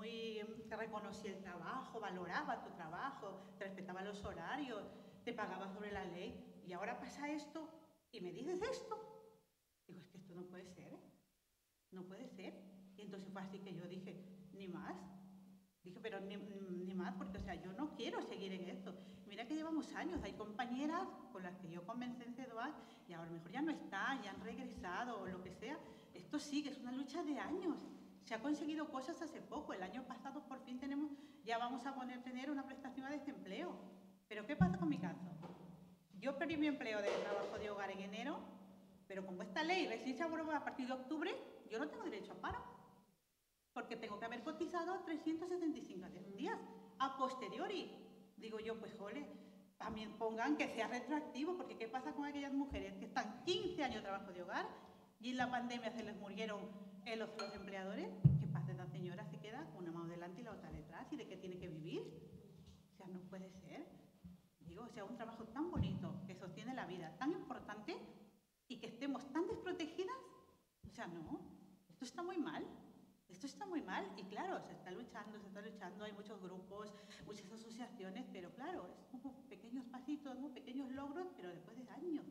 S5: te reconocía el trabajo, valoraba tu trabajo, te respetaba los horarios, te pagaba sobre la ley. Y ahora pasa esto y me dices esto. Digo, es que esto no puede ser. No puede ser. Y entonces fue así que yo dije, ni más. Dije, pero ni más, porque o sea, yo no quiero seguir en esto. Mira que llevamos años, hay compañeras con las que yo comencé en CEDOAC y a lo mejor ya no están, ya han regresado o lo que sea. Esto sigue, es una lucha de años. Se ha conseguido cosas hace poco. El año pasado por fin ya vamos a tener una prestación de desempleo. Pero ¿qué pasa con mi caso? Yo perdí mi empleo de trabajo de hogar en enero, pero como esta ley recién se aprobó a partir de octubre, yo no tengo derecho a paro, porque tengo que haber cotizado 375 días a posteriori. Digo yo, pues jole, también pongan que sea retroactivo, porque ¿qué pasa con aquellas mujeres que están 15 años de trabajo de hogar y en la pandemia se les murieron los empleadores? ¿Qué pasa? Esa señora se queda con una mano delante y la otra detrás, ¿y de qué tiene que vivir? O sea, no puede ser. Digo, o sea, un trabajo tan bonito que sostiene la vida, tan importante, y que estemos tan desprotegidas. O sea, no, esto está muy mal. Esto está muy mal y claro, se está luchando, hay muchos grupos, muchas asociaciones, pero claro, es como pequeños pasitos, ¿no? Pequeños logros, pero después de años.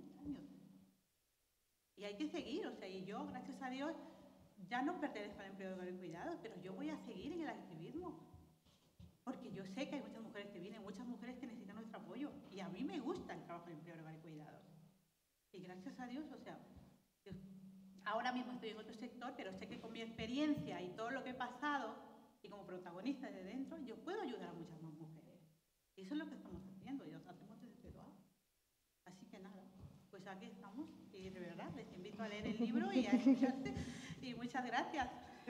S5: Y hay que seguir, o sea, y yo, gracias a Dios, ya no pertenezco al empleo de hogar y cuidados, pero yo voy a seguir en el activismo, porque yo sé que hay muchas mujeres que vienen, muchas mujeres que necesitan nuestro apoyo, y a mí me gusta el trabajo de empleo de hogar y cuidados. Y gracias a Dios, o sea, ahora mismo estoy en otro sector, pero sé que con mi experiencia y todo lo que he pasado, y como protagonista de dentro, yo puedo ayudar a muchas más mujeres. Y eso es lo que estamos haciendo, y lo hacemos desde CEDOAC. Así que nada, pues aquí estamos, y de verdad les invito a leer el libro y a escucharse, y muchas gracias.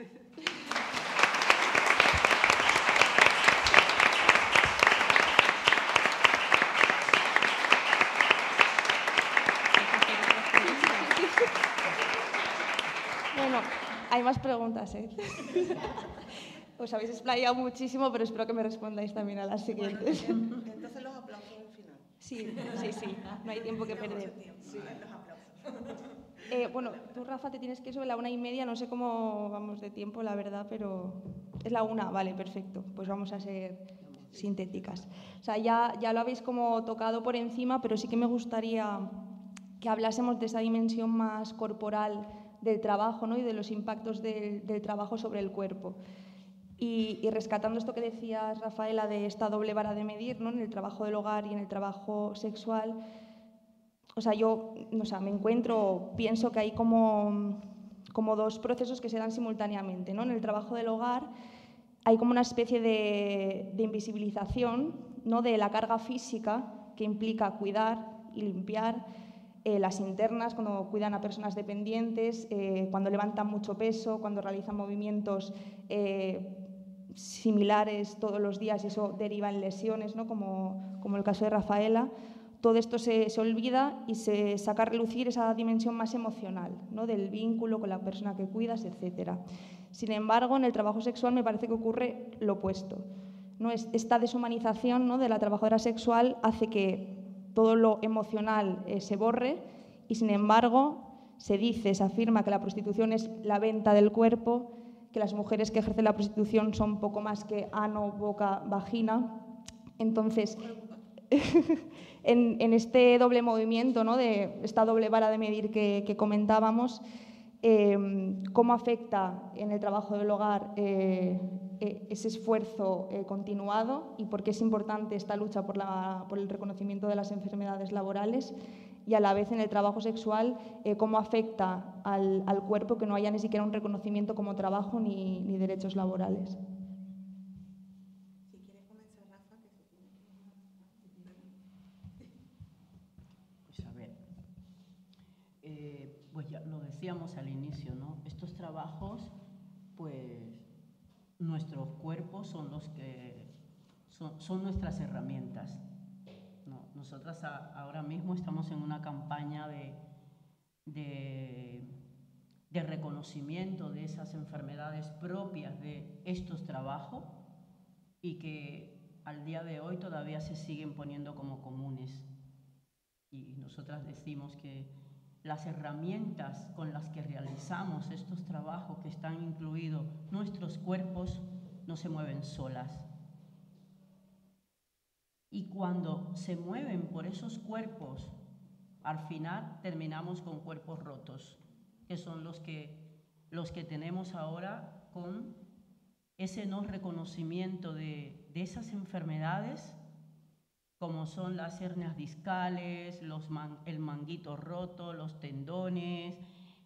S3: Bueno, hay más preguntas, ¿eh? Os habéis explayado muchísimo, pero espero que me respondáis también a las siguientes.
S1: Bueno, entonces los aplausos al final.
S3: Sí, no hay tiempo que perder.
S1: Sí, los aplausos.
S3: Bueno, tú, Rafa, te tienes que ir sobre la 1:30, no sé cómo vamos de tiempo, la verdad, pero es la 1, vale, perfecto, pues vamos a ser sintéticas. O sea, ya lo habéis como tocado por encima, pero sí que me gustaría que hablásemos de esa dimensión más corporal del trabajo, ¿no? Y de los impactos del trabajo sobre el cuerpo. Y rescatando esto que decías, Rafaela, de esta doble vara de medir, ¿no? En el trabajo del hogar y en el trabajo sexual, o sea, pienso que hay como dos procesos que se dan simultáneamente, ¿no? En el trabajo del hogar hay como una especie de invisibilización, ¿no? De la carga física que implica cuidar y limpiar, las internas, cuando cuidan a personas dependientes, cuando levantan mucho peso, cuando realizan movimientos similares todos los días y eso deriva en lesiones, ¿no? como el caso de Rafaela. Todo esto se olvida y se saca a relucir esa dimensión más emocional, ¿no? Del vínculo con la persona que cuidas, etc. Sin embargo, en el trabajo sexual me parece que ocurre lo opuesto, ¿no? Esta deshumanización, ¿no? de la trabajadora sexual hace que todo lo emocional se borre y, sin embargo, Se afirma que la prostitución es la venta del cuerpo, que las mujeres que ejercen la prostitución son poco más que ano, boca, vagina. Entonces, en este doble movimiento, ¿no?, de esta doble vara de medir que comentábamos, cómo afecta en el trabajo del hogar ese esfuerzo continuado y por qué es importante esta lucha por el reconocimiento de las enfermedades laborales, y a la vez en el trabajo sexual cómo afecta al cuerpo que no haya ni siquiera un reconocimiento como trabajo ni derechos laborales.
S4: Si quieres comenzar, Rafa, que se tiene que...
S2: Pues a ver, pues ya lo decíamos al inicio, ¿no? Estos trabajos, pues nuestros cuerpos son los que son nuestras herramientas. No, nosotras ahora mismo estamos en una campaña de reconocimiento de esas enfermedades propias de estos trabajos y que al día de hoy todavía se siguen poniendo como comunes. Y nosotras decimos que las herramientas con las que realizamos estos trabajos, que están incluidos nuestros cuerpos, no se mueven solas. Y cuando se mueven por esos cuerpos, al final terminamos con cuerpos rotos, que son los que tenemos ahora con ese no reconocimiento de esas enfermedades, como son las hernias discales, el manguito roto, los tendones,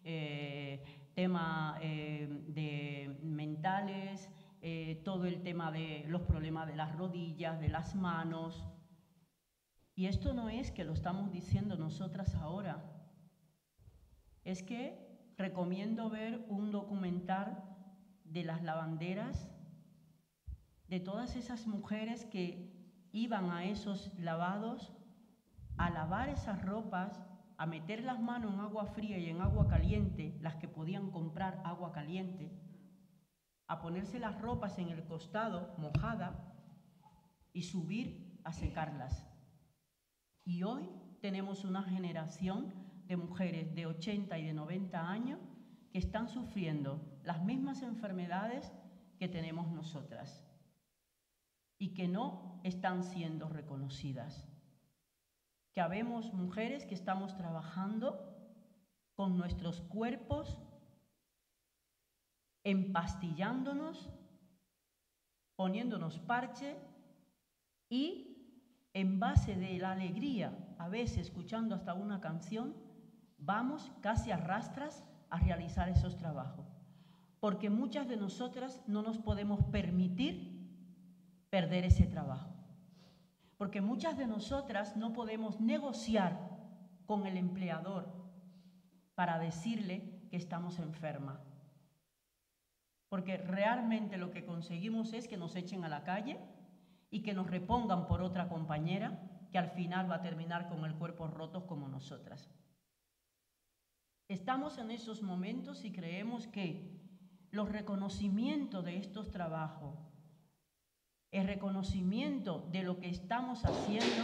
S2: tema de mentales, todo el tema de los problemas de las rodillas, de las manos. Y esto no es que lo estamos diciendo nosotras ahora, es que recomiendo ver un documental de las lavanderas, de todas esas mujeres que iban a esos lavados a lavar esas ropas, a meter las manos en agua fría y en agua caliente, las que podían comprar agua caliente, a ponerse las ropas en el costado mojada y subir a secarlas. Y hoy tenemos una generación de mujeres de 80 y de 90 años que están sufriendo las mismas enfermedades que tenemos nosotras y que no están siendo reconocidas. Que habemos mujeres que estamos trabajando con nuestros cuerpos, empastillándonos, poniéndonos parche y en base de la alegría, a veces escuchando hasta una canción, vamos casi a rastras a realizar esos trabajos. Porque muchas de nosotras no nos podemos permitir perder ese trabajo. Porque muchas de nosotras no podemos negociar con el empleador para decirle que estamos enfermas. Porque realmente lo que conseguimos es que nos echen a la calle y que nos repongan por otra compañera que al final va a terminar con el cuerpo roto como nosotras. Estamos en esos momentos y creemos que los reconocimientos de estos trabajos, el reconocimiento de lo que estamos haciendo,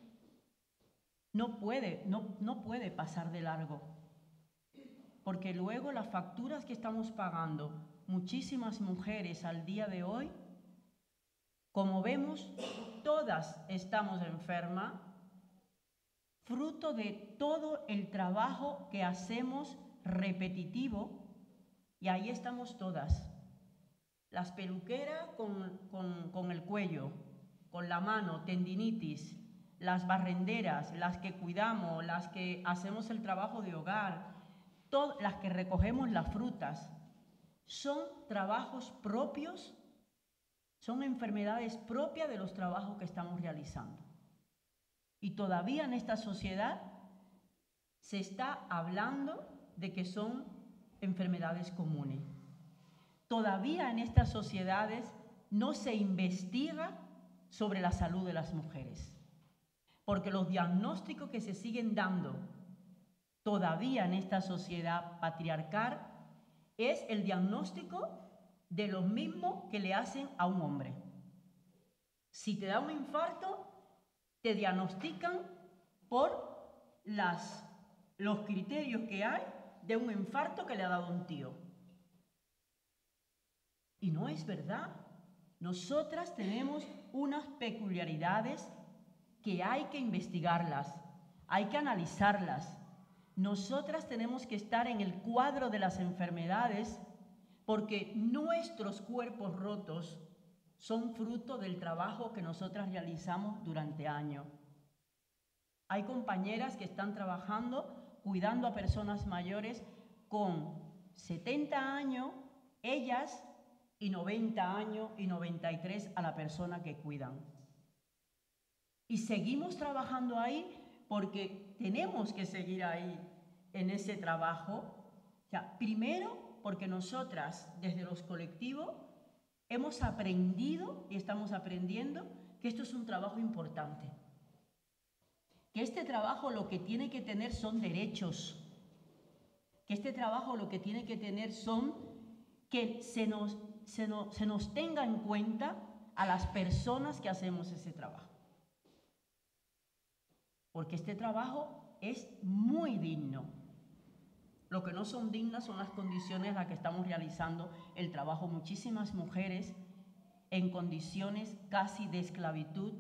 S2: no puede pasar de largo. Porque luego las facturas que estamos pagando muchísimas mujeres al día de hoy, como vemos, todas estamos enfermas, fruto de todo el trabajo que hacemos repetitivo, y ahí estamos todas. Las peluqueras con el cuello, con la mano, tendinitis, las barrenderas, las que cuidamos, las que hacemos el trabajo de hogar, las que recogemos las frutas, son trabajos propios, son enfermedades propias de los trabajos que estamos realizando. Y todavía en esta sociedad se está hablando de que son enfermedades comunes. Todavía en estas sociedades no se investiga sobre la salud de las mujeres, porque los diagnósticos que se siguen dando todavía en esta sociedad patriarcal es el diagnóstico de lo mismo que le hacen a un hombre. Si te da un infarto, te diagnostican por los criterios que hay de un infarto que le ha dado un tío. Y no es verdad. Nosotras tenemos unas peculiaridades que hay que investigarlas, hay que analizarlas. Nosotras tenemos que estar en el cuadro de las enfermedades porque nuestros cuerpos rotos son fruto del trabajo que nosotras realizamos durante años. Hay compañeras que están trabajando, cuidando a personas mayores con 70 años, ellas, y 90 años y 93 a la persona que cuidan. Y seguimos trabajando ahí porque tenemos que seguir ahí en ese trabajo. O sea, primero porque nosotras, desde los colectivos, hemos aprendido y estamos aprendiendo que esto es un trabajo importante. Que este trabajo lo que tiene que tener son derechos. Que este trabajo lo que tiene que tener son que se nos tenga en cuenta a las personas que hacemos ese trabajo. Porque este trabajo es muy digno. Lo que no son dignas son las condiciones en las que estamos realizando el trabajo. Muchísimas mujeres en condiciones casi de esclavitud.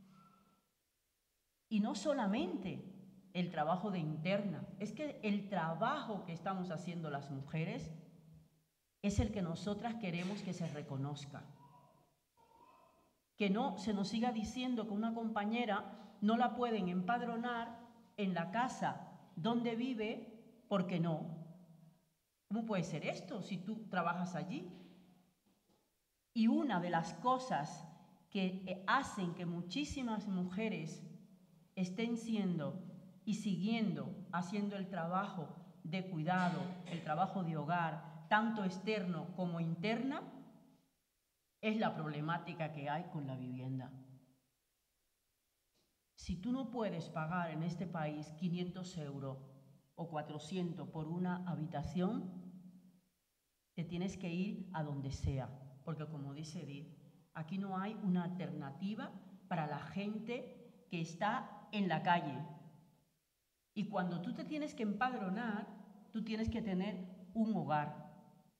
S2: Y no solamente el trabajo de interna, es que el trabajo que estamos haciendo las mujeres es el que nosotras queremos que se reconozca. Que no se nos siga diciendo que una compañera no la pueden empadronar en la casa donde vive porque no. ¿Cómo puede ser esto si tú trabajas allí? Y una de las cosas que hacen que muchísimas mujeres estén siendo y siguiendo haciendo el trabajo de cuidado, el trabajo de hogar, tanto externo como interna, es la problemática que hay con la vivienda. Si tú no puedes pagar en este país 500 euros o 400 por una habitación, te tienes que ir a donde sea, porque como dice Edith, aquí no hay una alternativa para la gente que está en la calle. Y cuando tú te tienes que empadronar, tú tienes que tener un hogar.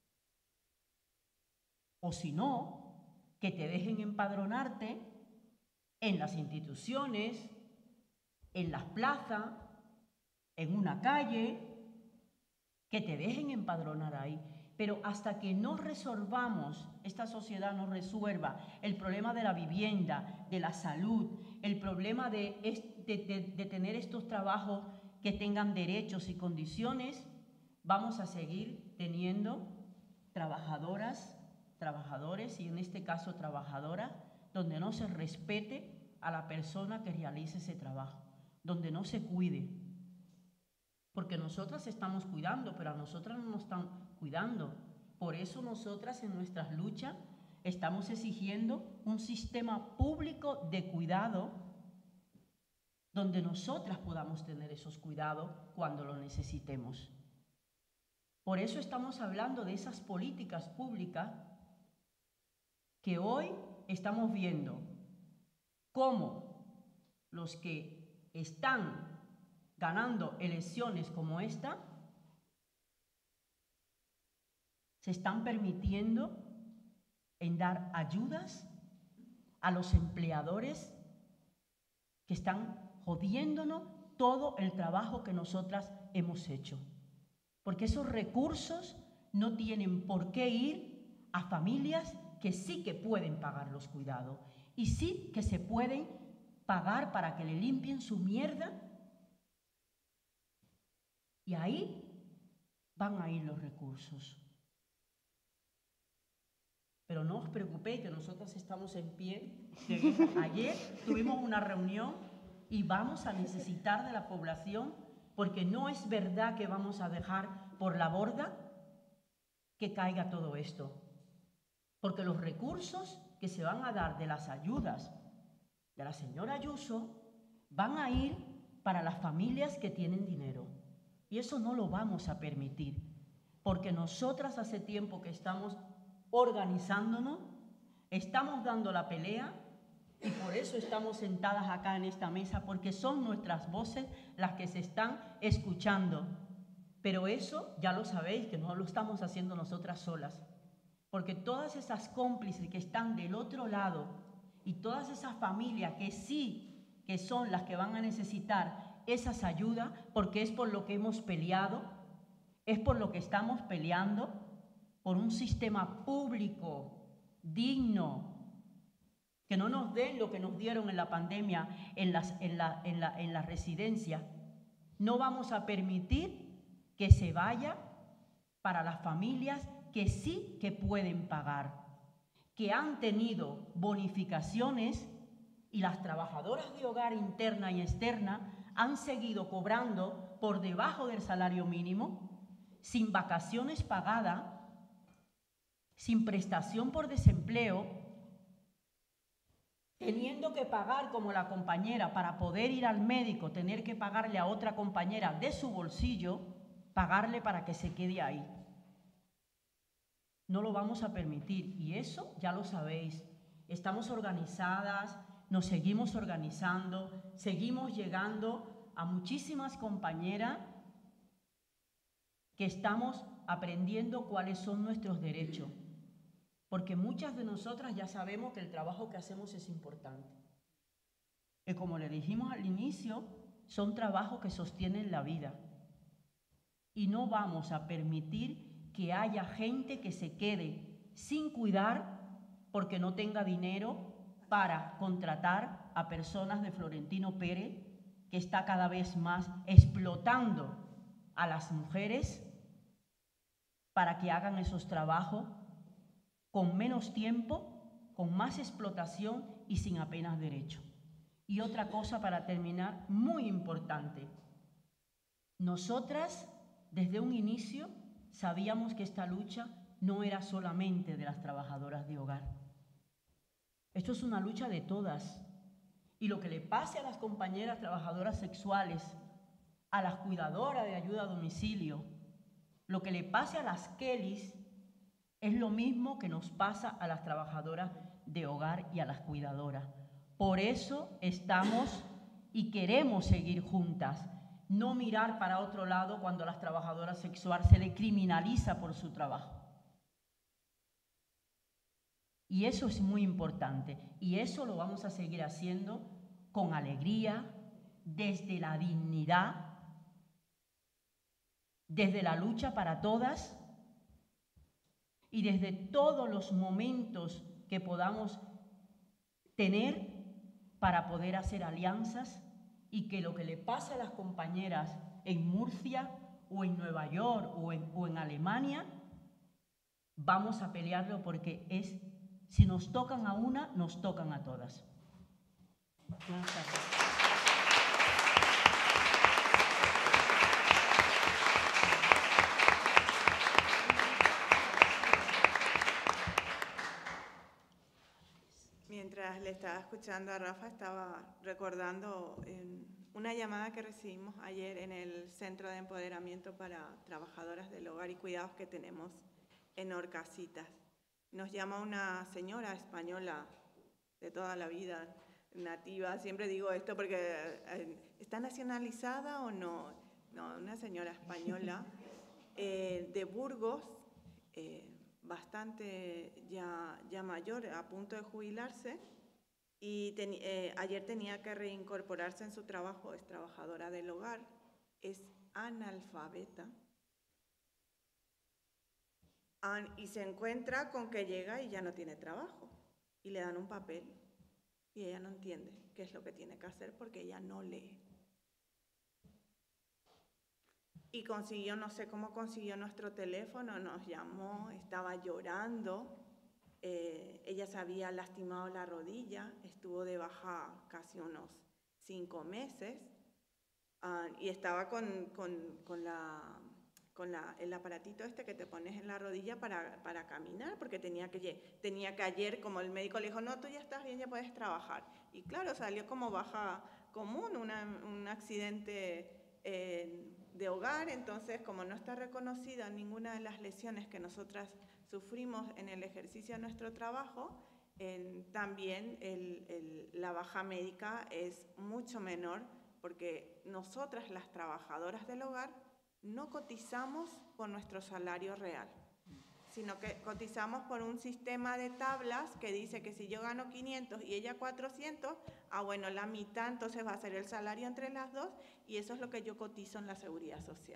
S2: O si no, que te dejen empadronarte en las instituciones, en las plazas, en una calle, que te dejen empadronar ahí. Pero hasta que no resolvamos, esta sociedad no resuelva el problema de la vivienda, de la salud, el problema de tener estos trabajos que tengan derechos y condiciones, vamos a seguir teniendo trabajadoras, trabajadores y en este caso trabajadoras, donde no se respete a la persona que realice ese trabajo, donde no se cuide. Porque nosotras estamos cuidando, pero a nosotras no nos están cuidando. Por eso nosotras en nuestras luchas estamos exigiendo un sistema público de cuidado donde nosotras podamos tener esos cuidados cuando lo necesitemos. Por eso estamos hablando de esas políticas públicas que hoy estamos viendo cómo los que están ganando elecciones como esta se están permitiendo en dar ayudas a los empleadores que están jodiéndonos todo el trabajo que nosotras hemos hecho. Porque esos recursos no tienen por qué ir a familias que sí que pueden pagar los cuidados y sí que se pueden pagar para que le limpien su mierda. Y ahí van a ir los recursos. Pero no os preocupéis que nosotros estamos en pie. Ayer tuvimos una reunión y vamos a necesitar de la población porque no es verdad que vamos a dejar por la borda que caiga todo esto. Porque los recursos que se van a dar de las ayudas de la señora Ayuso van a ir para las familias que tienen dinero. Y eso no lo vamos a permitir, porque nosotras hace tiempo que estamos organizándonos, estamos dando la pelea y por eso estamos sentadas acá en esta mesa, porque son nuestras voces las que se están escuchando. Pero eso ya lo sabéis, que no lo estamos haciendo nosotras solas. Porque todas esas cómplices que están del otro lado y todas esas familias que sí, que son las que van a necesitar esas ayudas, porque es por lo que hemos peleado, es por lo que estamos peleando, por un sistema público, digno, que no nos den lo que nos dieron en la pandemia en las residencias. No vamos a permitir que se vaya para las familias que sí que pueden pagar, que han tenido bonificaciones y las trabajadoras de hogar interna y externa han seguido cobrando por debajo del salario mínimo, sin vacaciones pagadas, sin prestación por desempleo, teniendo que pagar como la compañera para poder ir al médico, tener que pagarle a otra compañera de su bolsillo, pagarle para que se quede ahí. No lo vamos a permitir y eso ya lo sabéis. Estamos organizadas, nos seguimos organizando, seguimos llegando a muchísimas compañeras que estamos aprendiendo cuáles son nuestros derechos. Porque muchas de nosotras ya sabemos que el trabajo que hacemos es importante. Y como le dijimos al inicio, son trabajos que sostienen la vida. Y no vamos a permitir que haya gente que se quede sin cuidar porque no tenga dinero para contratar a personas de Florentino Pérez, que está cada vez más explotando a las mujeres para que hagan esos trabajos con menos tiempo, con más explotación y sin apenas derecho. Y otra cosa para terminar, muy importante. Nosotras, desde un inicio, sabíamos que esta lucha no era solamente de las trabajadoras de hogar. Esto es una lucha de todas. Y lo que le pase a las compañeras trabajadoras sexuales, a las cuidadoras de ayuda a domicilio, lo que le pase a las Kellys, es lo mismo que nos pasa a las trabajadoras de hogar y a las cuidadoras. Por eso estamos y queremos seguir juntas. No mirar para otro lado cuando a las trabajadoras sexuales se le criminaliza por su trabajo. Y eso es muy importante. Y eso lo vamos a seguir haciendo con alegría, desde la dignidad, desde la lucha para todas y desde todos los momentos que podamos tener para poder hacer alianzas y que lo que le pasa a las compañeras en Murcia o en Nueva York o en Alemania, vamos a pelearlo porque si nos tocan a una, nos tocan a todas. Buenas tardes.
S4: Mientras le estaba escuchando a Rafa, estaba recordando una llamada que recibimos ayer en el Centro de Empoderamiento para Trabajadoras del Hogar y Cuidados que tenemos en Orcasitas. Nos llama una señora española de toda la vida, nativa, siempre digo esto porque ¿está nacionalizada o no? No, una señora española de Burgos, bastante ya mayor, a punto de jubilarse, y ayer tenía que reincorporarse en su trabajo. Es trabajadora del hogar, es analfabeta, y se encuentra con que llega y ya no tiene trabajo, y le dan un papel, y ella no entiende qué es lo que tiene que hacer porque ella no lee. Y consiguió, no sé cómo consiguió nuestro teléfono, nos llamó, estaba llorando, ella se había lastimado la rodilla, estuvo de baja casi unos 5 meses, y estaba con el aparatito este que te pones en la rodilla para caminar, porque tenía que ayer, como el médico le dijo, no, tú ya estás bien, ya puedes trabajar. Y claro, salió como baja común, un accidente de hogar. Entonces, como no está reconocida ninguna de las lesiones que nosotras sufrimos en el ejercicio de nuestro trabajo, también la baja médica es mucho menor, porque nosotras, las trabajadoras del hogar, no cotizamos por nuestro salario real, sino que cotizamos por un sistema de tablas que dice que si yo gano 500 y ella 400, bueno, la mitad entonces va a ser el salario entre las dos y eso es lo que yo cotizo en la Seguridad Social.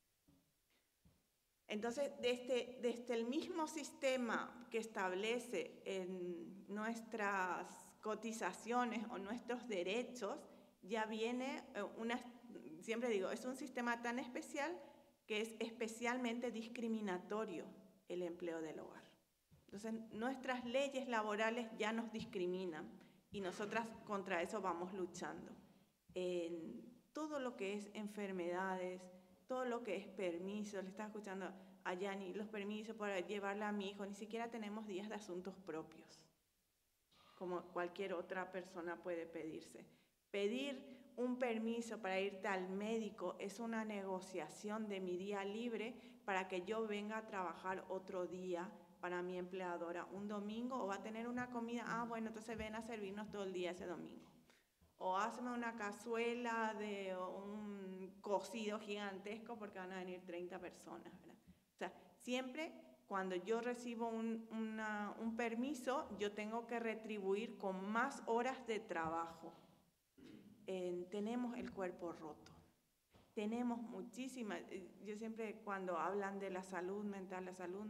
S4: Entonces, desde el mismo sistema que establece en nuestras cotizaciones o nuestros derechos, ya viene siempre digo, es un sistema tan especial que es especialmente discriminatorio el empleo del hogar. Entonces, nuestras leyes laborales ya nos discriminan y nosotras contra eso vamos luchando. En todo lo que es enfermedades, todo lo que es permisos, le estaba escuchando a Yani, los permisos para llevarla a mi hijo, ni siquiera tenemos días de asuntos propios, como cualquier otra persona puede pedirse. Pedir un permiso para irte al médico es una negociación de mi día libre para que yo venga a trabajar otro día para mi empleadora, un domingo, o va a tener una comida, bueno, entonces ven a servirnos todo el día ese domingo. O hazme una cazuela de un cocido gigantesco porque van a venir 30 personas, ¿verdad? O sea, siempre cuando yo recibo un permiso, yo tengo que retribuir con más horas de trabajo. Tenemos el cuerpo roto. Tenemos muchísimas, yo siempre cuando hablan de la salud mental,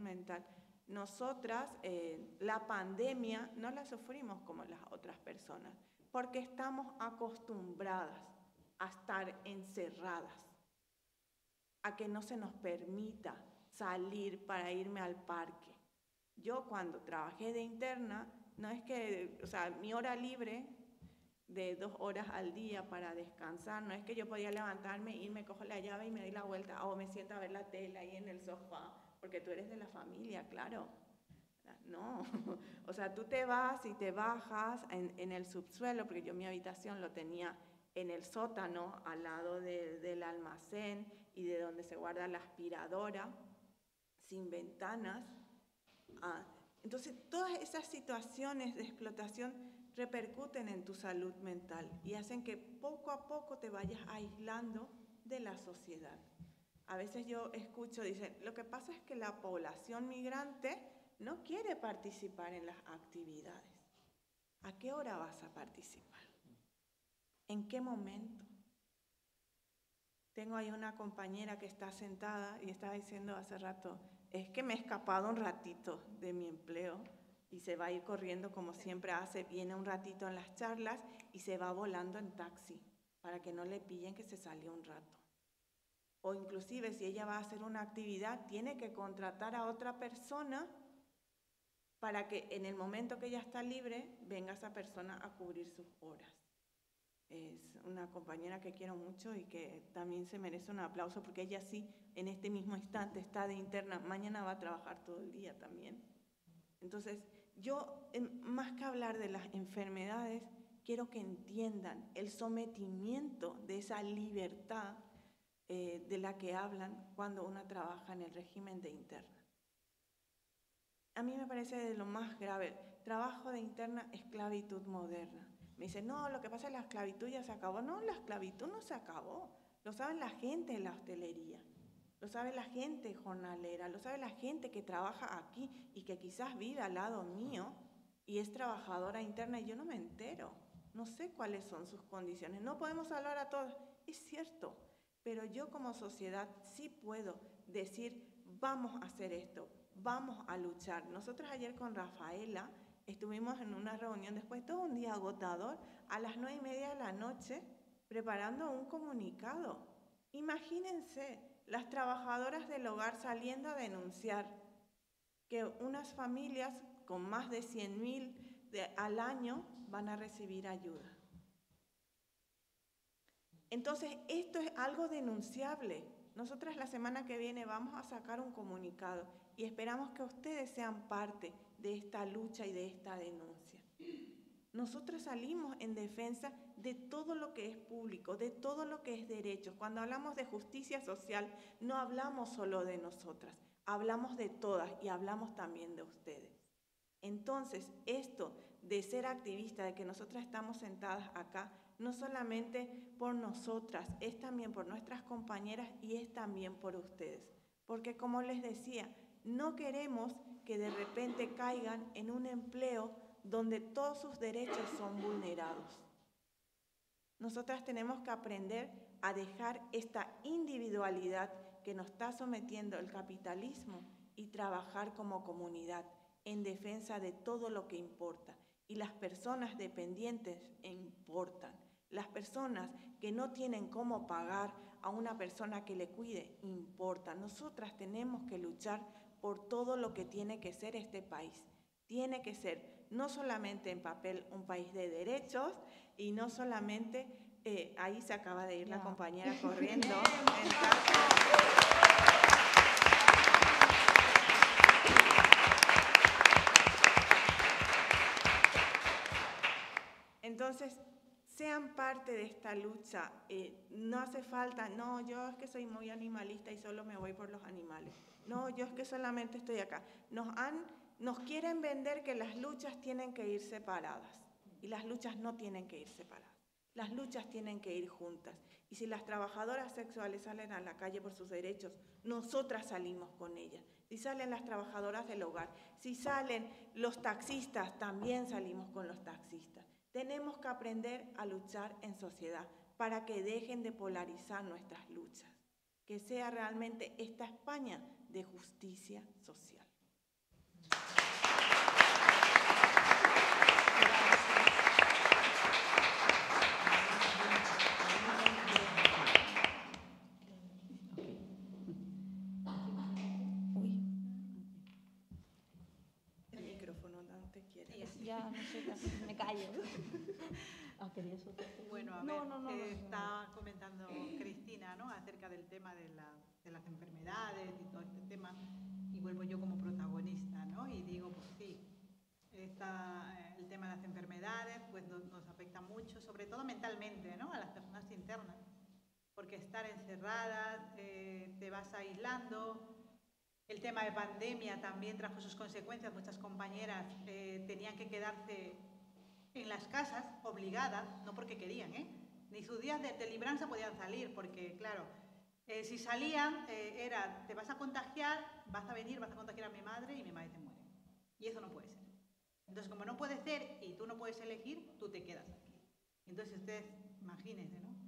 S4: nosotras la pandemia no la sufrimos como las otras personas, porque estamos acostumbradas a estar encerradas, a que no se nos permita salir para irme al parque. Yo cuando trabajé de interna, no es que, o sea, mi hora libre de 2 horas al día para descansar, no es que yo podía levantarme, irme, cojo la llave y me doy la vuelta, o me siento a ver la tele ahí en el sofá, porque tú eres de la familia, claro. No, o sea, tú te vas y te bajas en el subsuelo, porque yo mi habitación lo tenía en el sótano, al lado del almacén y de donde se guarda la aspiradora, sin ventanas. Entonces, todas esas situaciones de explotación repercuten en tu salud mental y hacen que poco a poco te vayas aislando de la sociedad. A veces yo escucho, dicen, lo que pasa es que la población migrante no quiere participar en las actividades. ¿A qué hora vas a participar? ¿En qué momento? Tengo ahí una compañera que está sentada y estaba diciendo hace rato, es que me he escapado un ratito de mi empleo y se va a ir corriendo como siempre hace, viene un ratito en las charlas y se va volando en taxi para que no le pillen que se salió un rato. O inclusive si ella va a hacer una actividad, tiene que contratar a otra persona para que en el momento que ella está libre, venga esa persona a cubrir sus horas. Es una compañera que quiero mucho y que también se merece un aplauso porque ella sí, en este mismo instante está de interna, mañana va a trabajar todo el día también. Entonces, yo, más que hablar de las enfermedades, quiero que entiendan el sometimiento de esa libertad de la que hablan cuando uno trabaja en el régimen de interna. A mí me parece de lo más grave, trabajo de interna, esclavitud moderna. Me dicen, no, lo que pasa es que la esclavitud ya se acabó. No, la esclavitud no se acabó. Lo sabe la gente en la hostelería, lo sabe la gente jornalera, lo sabe la gente que trabaja aquí y que quizás vive al lado mío y es trabajadora interna y yo no me entero. No sé cuáles son sus condiciones. No podemos hablar a todos, es cierto, pero yo como sociedad sí puedo decir, vamos a hacer esto, vamos a luchar. Nosotros ayer con Rafaela estuvimos en una reunión después, todo un día agotador, a las 9:30 de la noche, preparando un comunicado. Imagínense, las trabajadoras del hogar saliendo a denunciar que unas familias con más de 100.000 al año van a recibir ayuda. Entonces, esto es algo denunciable. Nosotras la semana que viene vamos a sacar un comunicado y esperamos que ustedes sean parte de esta lucha y de esta denuncia. Nosotros salimos en defensa de todo lo que es público, de todo lo que es derecho. Cuando hablamos de justicia social, no hablamos solo de nosotras, hablamos de todas y hablamos también de ustedes. Entonces, esto de ser activista, de que nosotras estamos sentadas acá, no solamente por nosotras, es también por nuestras compañeras y es también por ustedes. Porque como les decía, no queremos que de repente caigan en un empleo donde todos sus derechos son vulnerados. Nosotras tenemos que aprender a dejar esta individualidad que nos está sometiendo el capitalismo y trabajar como comunidad en defensa de todo lo que importa. Y las personas dependientes importan. Las personas que no tienen cómo pagar a una persona que le cuide importan. Nosotras tenemos que luchar por todo lo que tiene que ser este país. Tiene que ser no solamente en papel un país de derechos y no solamente, ahí se acaba de ir la compañera corriendo. Entonces, sean parte de esta lucha. No hace falta, no, yo es que soy muy animalista y solo me voy por los animales. No, yo es que solamente estoy acá. Nos quieren vender que las luchas tienen que ir separadas. Y las luchas no tienen que ir separadas. Las luchas tienen que ir juntas. Y si las trabajadoras sexuales salen a la calle por sus derechos, nosotras salimos con ellas. Si salen las trabajadoras del hogar, si salen los taxistas, también salimos con los taxistas. Tenemos que aprender a luchar en sociedad para que dejen de polarizar nuestras luchas, que sea realmente esta España de justicia social. El micrófono, no te quieres.
S3: Ya, no sé, me callo.
S5: Bueno, a ver, está comentando Cristina, ¿no?, acerca del tema de las enfermedades y todo este tema, y vuelvo yo como protagonista, ¿no? Y digo, pues sí, el tema de las enfermedades pues nos afecta mucho, sobre todo mentalmente, ¿no?, a las personas internas, porque estar encerradas, te vas aislando. El tema de pandemia también trajo sus consecuencias. Muchas compañeras tenían que quedarse en las casas, obligadas, no porque querían, ni sus días de libranza podían salir, porque claro, si salían era, te vas a contagiar, vas a contagiar a mi madre y mi madre te muere. Y eso no puede ser. Entonces, como no puede ser y tú no puedes elegir, tú te quedas aquí. Entonces, ustedes, imagínense, ¿no?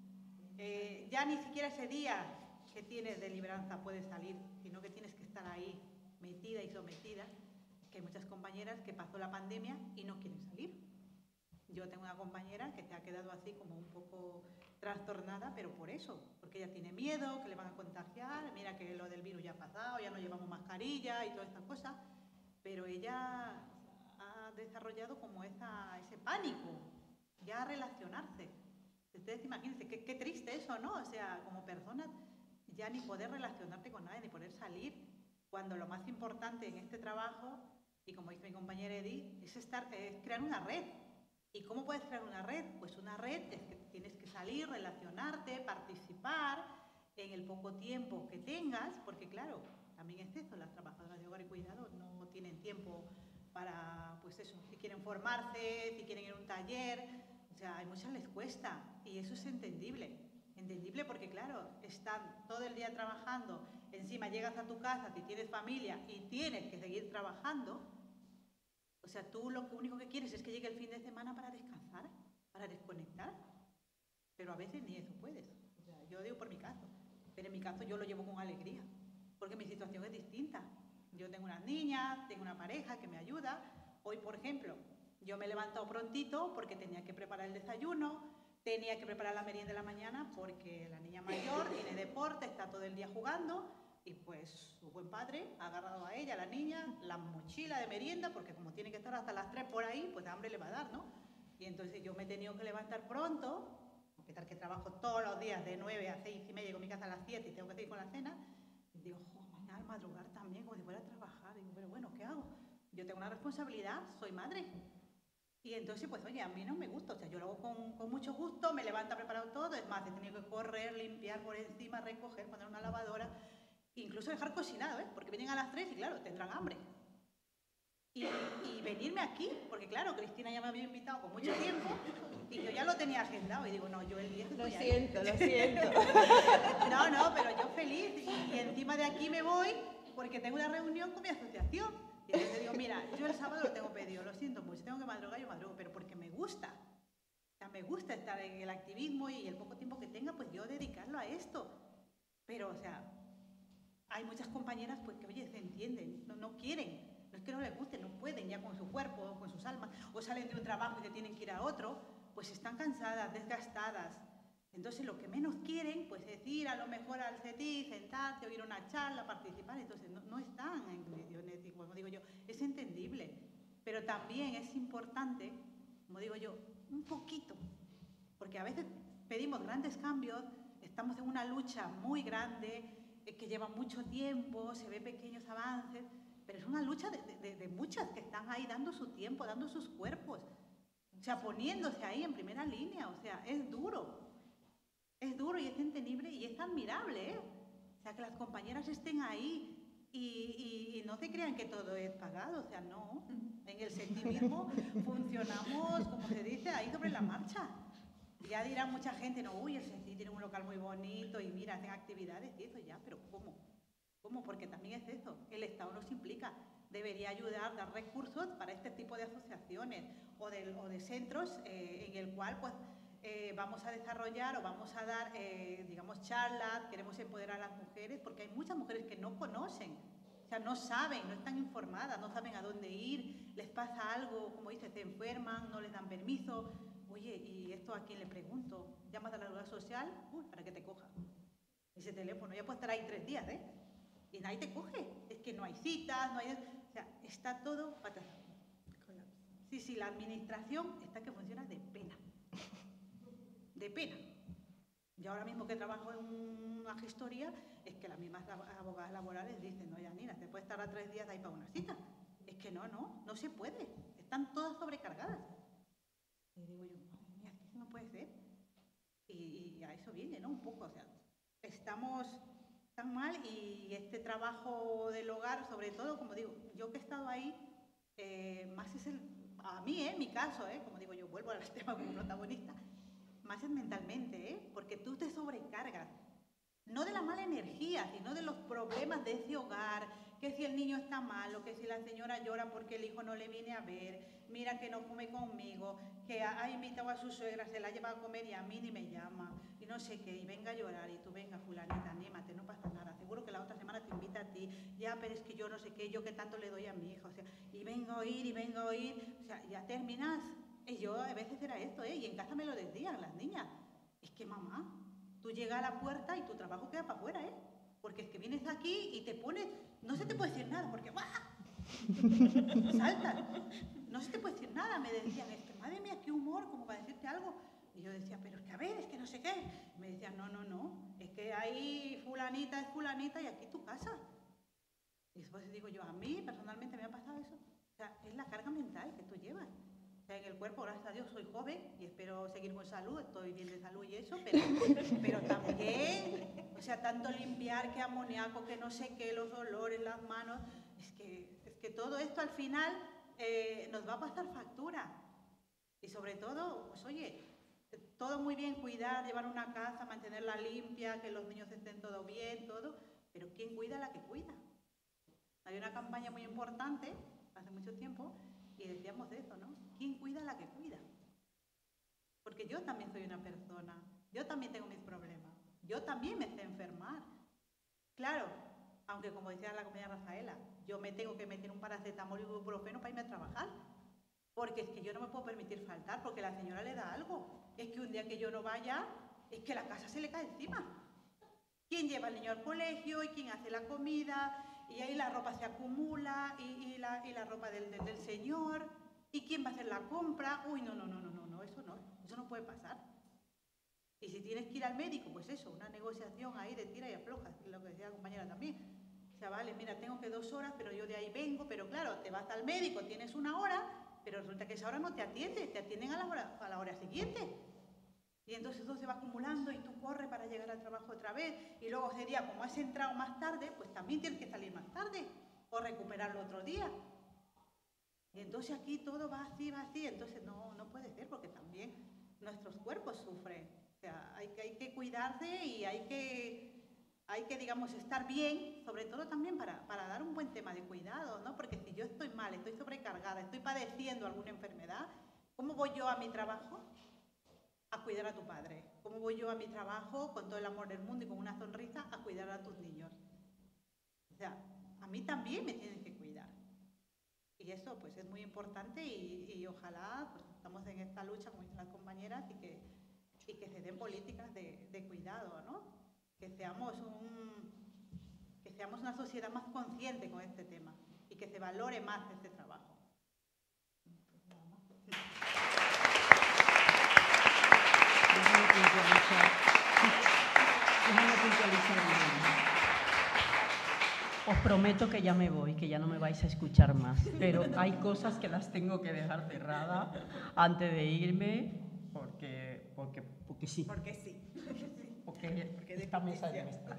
S5: Ya ni siquiera ese día que tienes de libranza puedes salir, sino que tienes que estar ahí, metida y sometida, que hay muchas compañeras que pasó la pandemia y no quieren salir. Yo tengo una compañera que se ha quedado así como un poco trastornada, pero por eso, porque ella tiene miedo, que le van a contagiar, mira que lo del virus ya ha pasado, ya no llevamos mascarilla y todas estas cosas, pero ella ha desarrollado como ese pánico, ya a relacionarse. Ustedes imagínense, qué triste eso, ¿no? O sea, como persona, ya ni poder relacionarte con nadie, ni poder salir, cuando lo más importante en este trabajo, y como dice mi compañera Edith, es crear una red. ¿Y cómo puedes crear una red? Pues una red es que tienes que salir, relacionarte, participar en el poco tiempo que tengas, porque claro, también es eso, las trabajadoras de hogar y cuidado no tienen tiempo para, pues eso, si quieren formarse, si quieren ir a un taller, o sea, a muchas les cuesta y eso es entendible porque claro, están todo el día trabajando, encima llegas a tu casa, si tienes familia y tienes que seguir trabajando. O sea, tú lo único que quieres es que llegue el fin de semana para descansar, para desconectar, pero a veces ni eso puedes. O sea, yo digo por mi caso, pero en mi caso yo lo llevo con alegría, porque mi situación es distinta. Yo tengo unas niñas, tengo una pareja que me ayuda. Hoy, por ejemplo, yo me he levantado prontito porque tenía que preparar el desayuno, tenía que preparar la merienda de la mañana porque la niña mayor tiene deporte, está todo el día jugando. Y pues su buen padre ha agarrado a ella, a la niña, la mochila de merienda, porque como tiene que estar hasta las 3 por ahí, pues hambre le va a dar, ¿no? Y entonces yo me he tenido que levantar pronto, a pesar que trabajo todos los días de 9 a 6 y media, llego a mi casa a las 7 y tengo que seguir con la cena, y digo, mañana al madrugar también, como si fuera a trabajar. Y digo, pero bueno, ¿qué hago? Yo tengo una responsabilidad, soy madre. Y entonces, pues oye, a mí no me gusta, o sea, yo lo hago con mucho gusto, me levanto, preparado todo, es más, he tenido que correr, limpiar por encima, recoger, poner una lavadora, incluso dejar cocinado, porque vienen a las 3 y claro, tendrán hambre. y venirme aquí, porque claro, Cristina ya me había invitado con mucho tiempo y yo ya lo tenía agendado y digo, no, yo el 10 estoy ahí.
S1: Lo siento.
S5: No, pero yo feliz y encima de aquí me voy porque tengo una reunión con mi asociación. Y entonces digo, mira, yo el sábado lo tengo pedido, lo siento mucho, tengo que madrugar, yo madrugo, pero porque me gusta. O sea, me gusta estar en el activismo y el poco tiempo que tenga, pues yo dedicarlo a esto. Pero, o sea, hay muchas compañeras pues que, oye, se entienden, no quieren. No es que no les guste, no pueden ya con su cuerpo, con sus almas, o salen de un trabajo y se tienen que ir a otro, pues están cansadas, desgastadas. Entonces lo que menos quieren, pues es ir a lo mejor al CETI, sentarse, oír una charla, participar. Entonces no están en condiciones, y como digo yo, es entendible. Pero también es importante, como digo yo, un poquito, porque a veces pedimos grandes cambios, estamos en una lucha muy grande, que lleva mucho tiempo, se ve pequeños avances, pero es una lucha de muchas que están ahí dando su tiempo, dando sus cuerpos, o sea, poniéndose ahí en primera línea, o sea, es duro y es entendible y es admirable, ¿eh? O sea, que las compañeras estén ahí y no se crean que todo es pagado, o sea, no, en el sentimismo funcionamos, como se dice, ahí sobre la marcha. Ya dirá mucha gente, no, uy, el CETI tiene un local muy bonito y mira, hacen actividades y eso ya, pero ¿cómo? ¿Cómo? Porque también es eso, el Estado nos implica, debería ayudar, dar recursos para este tipo de asociaciones o de centros en el cual pues vamos a desarrollar o vamos a dar, digamos, charlas, queremos empoderar a las mujeres, porque hay muchas mujeres que no conocen, o sea, no saben, no están informadas, no saben a dónde ir, les pasa algo, como dices, se enferman, no les dan permiso. Oye, ¿y esto a quién le pregunto? Llamas a la seguridad social, para que te coja. Ese teléfono ya puede estar ahí 3 días, ¿eh? Y nadie te coge. Es que no hay citas, no hay... O sea, está todo patas. Sí, la administración está que funciona de pena. De pena. Yo ahora mismo que trabajo en una gestoría, es que las mismas abogadas laborales dicen, no, Yanina, te puedes tardar 3 días ahí para una cita. Es que no se puede. Están todas sobrecargadas. Y digo yo, madre mía, es que eso no puede ser. Y a eso viene, ¿no? Un poco, o sea, estamos tan mal y este trabajo del hogar, sobre todo, como digo, yo que he estado ahí, más es a mí, en mi caso, como digo yo, vuelvo al tema como protagonista, más es mentalmente, porque tú te sobrecargas, no de la mala energía, sino de los problemas de ese hogar, que si el niño está malo, que si la señora llora porque el hijo no le viene a ver, mira que no come conmigo, que ha invitado a su suegra, se la lleva a comer y a mí ni me llama, y no sé qué, y venga a llorar, y tú venga, fulanita, anímate, no pasa nada, seguro que la otra semana te invita a ti, ya, pero es que yo no sé qué, yo que tanto le doy a mi hija, o sea, y venga a oír, o sea, ya terminas. Y yo a veces era esto, y en casa me lo decían las niñas, es que mamá, tú llegas a la puerta y tu trabajo queda para afuera, porque es que vienes aquí y te pones, no se te puede decir nada, porque ¡guau! Saltan, no se te puede decir nada, me decían, es que madre mía, qué humor, como para decirte algo. Y yo decía, pero es que a ver, es que no sé qué. Y me decían, no, es que ahí fulanita es fulanita y aquí tu casa. Y después digo yo, a mí personalmente me ha pasado eso. O sea, es la carga mental que tú llevas. O sea, en el cuerpo, gracias a Dios, soy joven y espero seguir con salud, estoy bien de salud y eso, pero también, o sea, tanto limpiar que amoníaco, que no sé qué, los olores, las manos, es que todo esto al final nos va a pasar factura. Y sobre todo, pues oye, todo muy bien, cuidar, llevar una casa, mantenerla limpia, que los niños estén todo bien, todo, pero ¿quién cuida a la que cuida? Hay una campaña muy importante, hace mucho tiempo, y decíamos de eso, ¿no? ¿Quién cuida a la que cuida? Porque yo también soy una persona, yo también tengo mis problemas, yo también me sé enfermar. Claro, aunque como decía la compañera Rafaela, yo me tengo que meter un paracetamol y un ibuprofeno para irme a trabajar, porque es que yo no me puedo permitir faltar, porque la señora le da algo. Es que un día que yo no vaya, es que la casa se le cae encima. ¿Quién lleva al niño al colegio y quién hace la comida? Y ahí la ropa se acumula y la ropa del señor. ¿Y quién va a hacer la compra? Uy, no, eso no puede pasar. Y si tienes que ir al médico, pues eso, una negociación ahí de tira y afloja, es lo que decía la compañera también. O sea, vale, mira, tengo que 2 horas, pero yo de ahí vengo, pero claro, te vas al médico, tienes 1 hora, pero resulta que esa hora no te atiende, te atienden a la hora siguiente. Y entonces todo se va acumulando y tú corres para llegar al trabajo otra vez. Y luego ese día, como has entrado más tarde, pues también tienes que salir más tarde o recuperarlo otro día. Y entonces aquí todo va así, entonces no puede ser, porque también nuestros cuerpos sufren. O sea, hay que cuidarse y hay que, digamos, estar bien, sobre todo también para dar un buen tema de cuidado, ¿no? Porque si yo estoy mal, estoy sobrecargada, estoy padeciendo alguna enfermedad, ¿cómo voy yo a mi trabajo a cuidar a tu padre? ¿Cómo voy yo a mi trabajo con todo el amor del mundo y con una sonrisa a cuidar a tus niños? O sea, a mí también me tienen que cuidar. Y eso pues es muy importante y ojalá pues estamos en esta lucha, como dicen las compañeras, y que se den políticas de cuidado, ¿no? Que seamos una sociedad más consciente con este tema y que se valore más este trabajo.
S2: Os prometo que ya me voy, que ya no me vais a escuchar más, pero hay cosas que las tengo que dejar cerradas antes de irme, porque sí.
S4: Porque sí.
S2: Porque esta mesa ya está.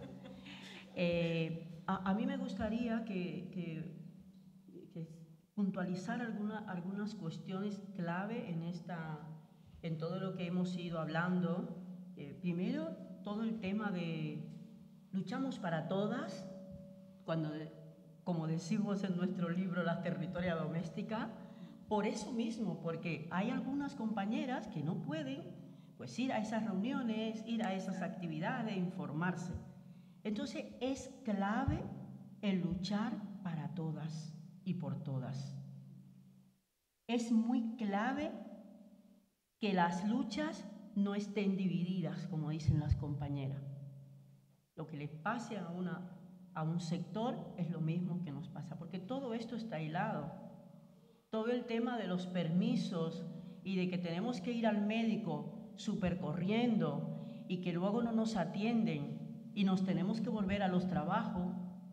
S2: A mí me gustaría que puntualizar algunas cuestiones clave en todo lo que hemos ido hablando. Primero, todo el tema de luchamos para todas, cuando, como decimos en nuestro libro La Territoria Doméstica, por eso mismo, porque hay algunas compañeras que no pueden pues, ir a esas reuniones, ir a esas actividades, informarse. Entonces es clave el luchar para todas y por todas. Es muy clave que las luchas no estén divididas, como dicen las compañeras. Lo que les pase a un sector es lo mismo que nos pasa, porque todo esto está hilado. Todo el tema de los permisos y de que tenemos que ir al médico súper corriendo y que luego no nos atienden y nos tenemos que volver a los trabajos.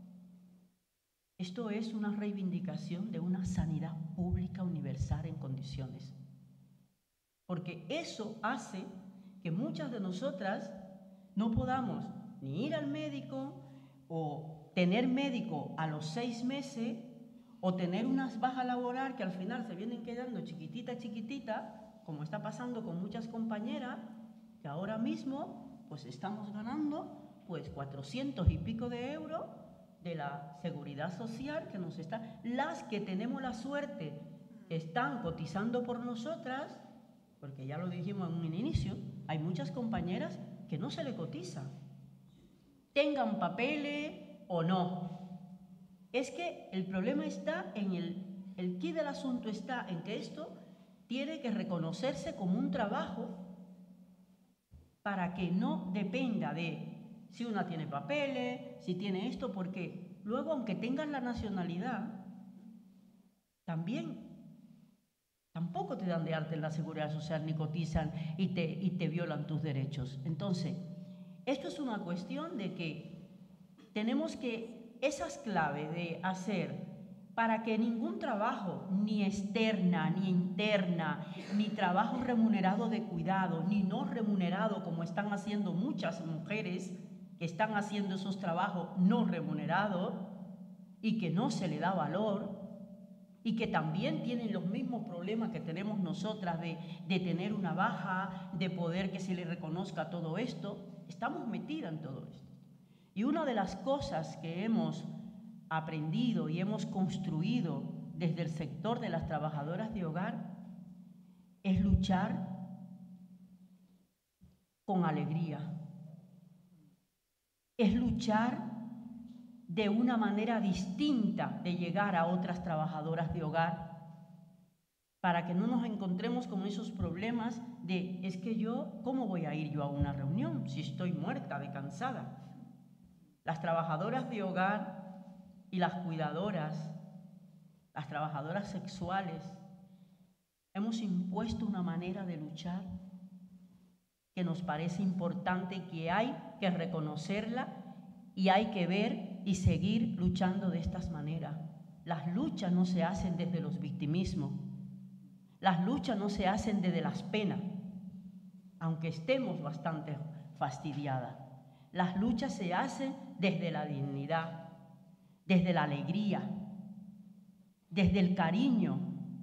S2: Esto es una reivindicación de una sanidad pública universal en condiciones. Porque eso hace que muchas de nosotras no podamos ni ir al médico o tener médico a los 6 meses o tener unas bajas laborales que al final se vienen quedando chiquitita, como está pasando con muchas compañeras, que ahora mismo pues estamos ganando pues 400 y pico de euros de la seguridad social que nos está. Las que tenemos la suerte están cotizando por nosotras, porque ya lo dijimos en un inicio, hay muchas compañeras que no se le cotiza, tengan papeles o no. Es que el problema está en el quid del asunto está en que esto tiene que reconocerse como un trabajo para que no dependa de si una tiene papeles, si tiene esto, porque luego aunque tengas la nacionalidad, tampoco te dan de alta en la seguridad social ni cotizan y te violan tus derechos. Entonces, esto es una cuestión de que tenemos que, esas claves de hacer para que ningún trabajo, ni externa, ni interna, ni trabajo remunerado de cuidado, ni no remunerado, como están haciendo muchas mujeres que están haciendo esos trabajos no remunerados y que no se le da valor, y que también tienen los mismos problemas que tenemos nosotras de tener una baja, de poder que se le reconozca todo esto. Estamos metidas en todo esto. Y una de las cosas que hemos aprendido y hemos construido desde el sector de las trabajadoras de hogar es luchar con alegría. Es luchar de una manera distinta de llegar a otras trabajadoras de hogar para que no nos encontremos con esos problemas de es que yo, ¿cómo voy a ir yo a una reunión si estoy muerta de cansada? Las trabajadoras de hogar y las cuidadoras, las trabajadoras sexuales, hemos impuesto una manera de luchar que nos parece importante, que hay que reconocerla y hay que ver y seguir luchando de estas maneras. Las luchas no se hacen desde los victimismos, las luchas no se hacen desde las penas, aunque estemos bastante fastidiadas. Las luchas se hacen desde la dignidad, desde la alegría, desde el cariño,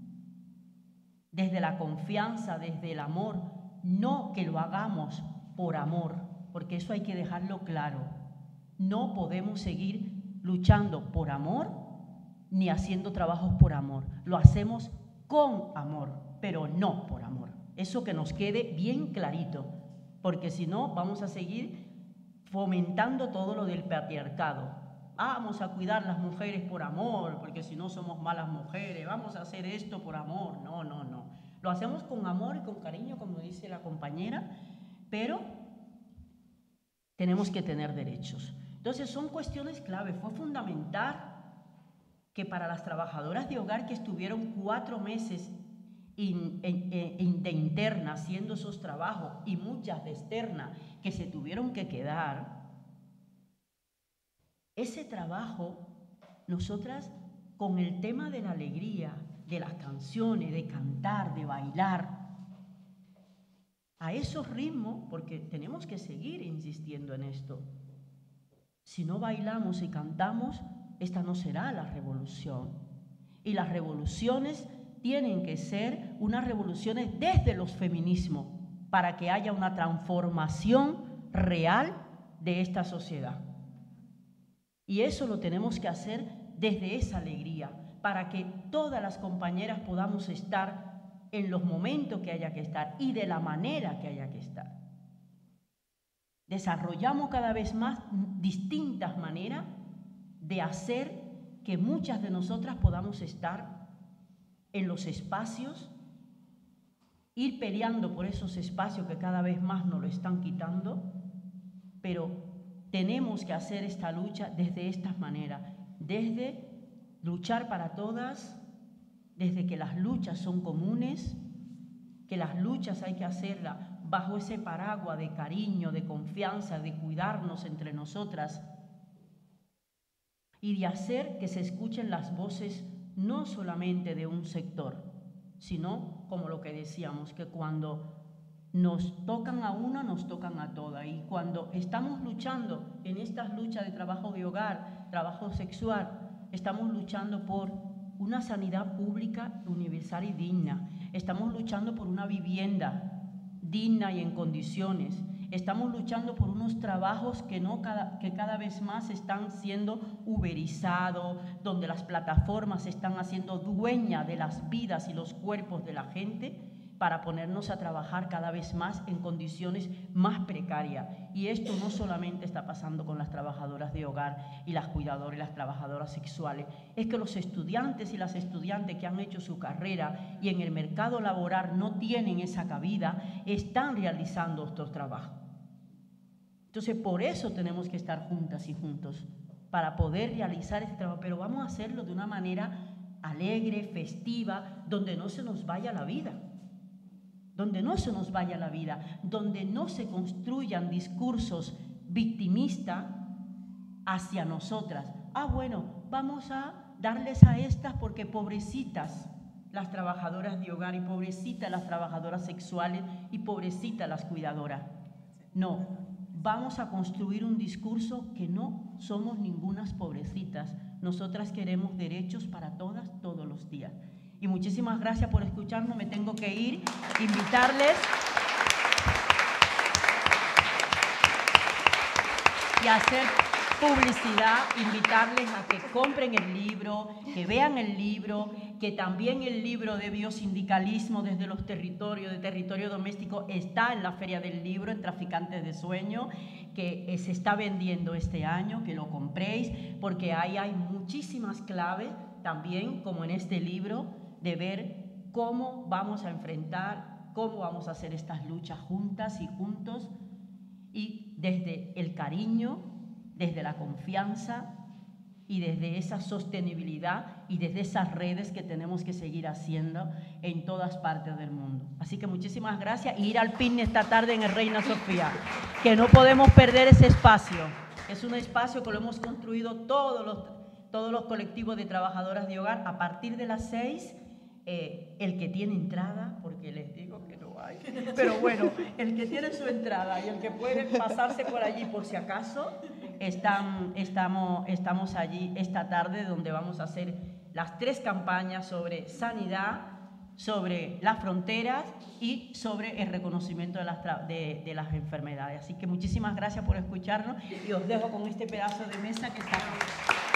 S2: desde la confianza, desde el amor, no que lo hagamos por amor, porque eso hay que dejarlo claro. No podemos seguir luchando por amor ni haciendo trabajos por amor. Lo hacemos con amor, pero no por amor. Eso que nos quede bien clarito, porque si no vamos a seguir fomentando todo lo del patriarcado. Vamos a cuidar las mujeres por amor, porque si no somos malas mujeres, vamos a hacer esto por amor. No, no, no. Lo hacemos con amor y con cariño, como dice la compañera, pero tenemos que tener derechos. Entonces son cuestiones clave. Fue fundamental que para las trabajadoras de hogar que estuvieron 4 meses de interna haciendo esos trabajos y muchas de externa que se tuvieron que quedar, ese trabajo, nosotras con el tema de la alegría, de las canciones, de cantar, de bailar, a esos ritmos, porque tenemos que seguir insistiendo en esto. Si no bailamos y cantamos, esta no será la revolución. Y las revoluciones tienen que ser unas revoluciones desde los feminismos para que haya una transformación real de esta sociedad. Y eso lo tenemos que hacer desde esa alegría, para que todas las compañeras podamos estar en los momentos que haya que estar y de la manera que haya que estar. Desarrollamos cada vez más distintas maneras de hacer que muchas de nosotras podamos estar en los espacios, ir peleando por esos espacios que cada vez más nos lo están quitando, pero tenemos que hacer esta lucha desde estas maneras, desde luchar para todas, desde que las luchas son comunes, que las luchas hay que hacerlas bajo ese paraguas de cariño, de confianza, de cuidarnos entre nosotras y de hacer que se escuchen las voces no solamente de un sector, sino, como lo que decíamos, que cuando nos tocan a una, nos tocan a todas. Y cuando estamos luchando en estas luchas de trabajo de hogar, trabajo sexual, estamos luchando por una sanidad pública universal y digna. Estamos luchando por una vivienda digna y en condiciones. Estamos luchando por unos trabajos que cada vez más están siendo uberizados, donde las plataformas se están haciendo dueñas de las vidas y los cuerpos de la gente, para ponernos a trabajar cada vez más en condiciones más precarias. Y esto no solamente está pasando con las trabajadoras de hogar y las cuidadoras y las trabajadoras sexuales, es que los estudiantes y las estudiantes que han hecho su carrera y en el mercado laboral no tienen esa cabida, están realizando estos trabajos. Entonces, por eso tenemos que estar juntas y juntos, para poder realizar este trabajo, pero vamos a hacerlo de una manera alegre, festiva, donde no se nos vaya la vida. Donde no se nos vaya la vida, donde no se construyan discursos victimistas hacia nosotras. Bueno, vamos a darles a estas porque pobrecitas las trabajadoras de hogar y pobrecitas las trabajadoras sexuales y pobrecitas las cuidadoras. No, vamos a construir un discurso que no somos ningunas pobrecitas. Nosotras queremos derechos para todas, todos los días. Y muchísimas gracias por escucharnos, me tengo que ir, invitarles y hacer publicidad, invitarles a que compren el libro, que vean el libro, que también el libro de biosindicalismo desde los territorios, de territorio doméstico, está en la Feria del Libro, en Traficantes de Sueño, que se está vendiendo este año, que lo compréis, porque ahí hay muchísimas claves también, como en este libro, de ver cómo vamos a enfrentar, cómo vamos a hacer estas luchas juntas y juntos, y desde el cariño, desde la confianza y desde esa sostenibilidad y desde esas redes que tenemos que seguir haciendo en todas partes del mundo. Así que muchísimas gracias y ir al picnic esta tarde en el Reina Sofía, que no podemos perder ese espacio. Es un espacio que lo hemos construido todos los colectivos de trabajadoras de hogar a partir de las 6. El que tiene entrada, porque les digo que no hay, pero bueno, el que tiene su entrada y el que puede pasarse por allí por si acaso, estamos allí esta tarde, donde vamos a hacer las 3 campañas sobre sanidad, sobre las fronteras y sobre el reconocimiento de las enfermedades. Así que muchísimas gracias por escucharnos y os dejo con este pedazo de mesa que está aquí.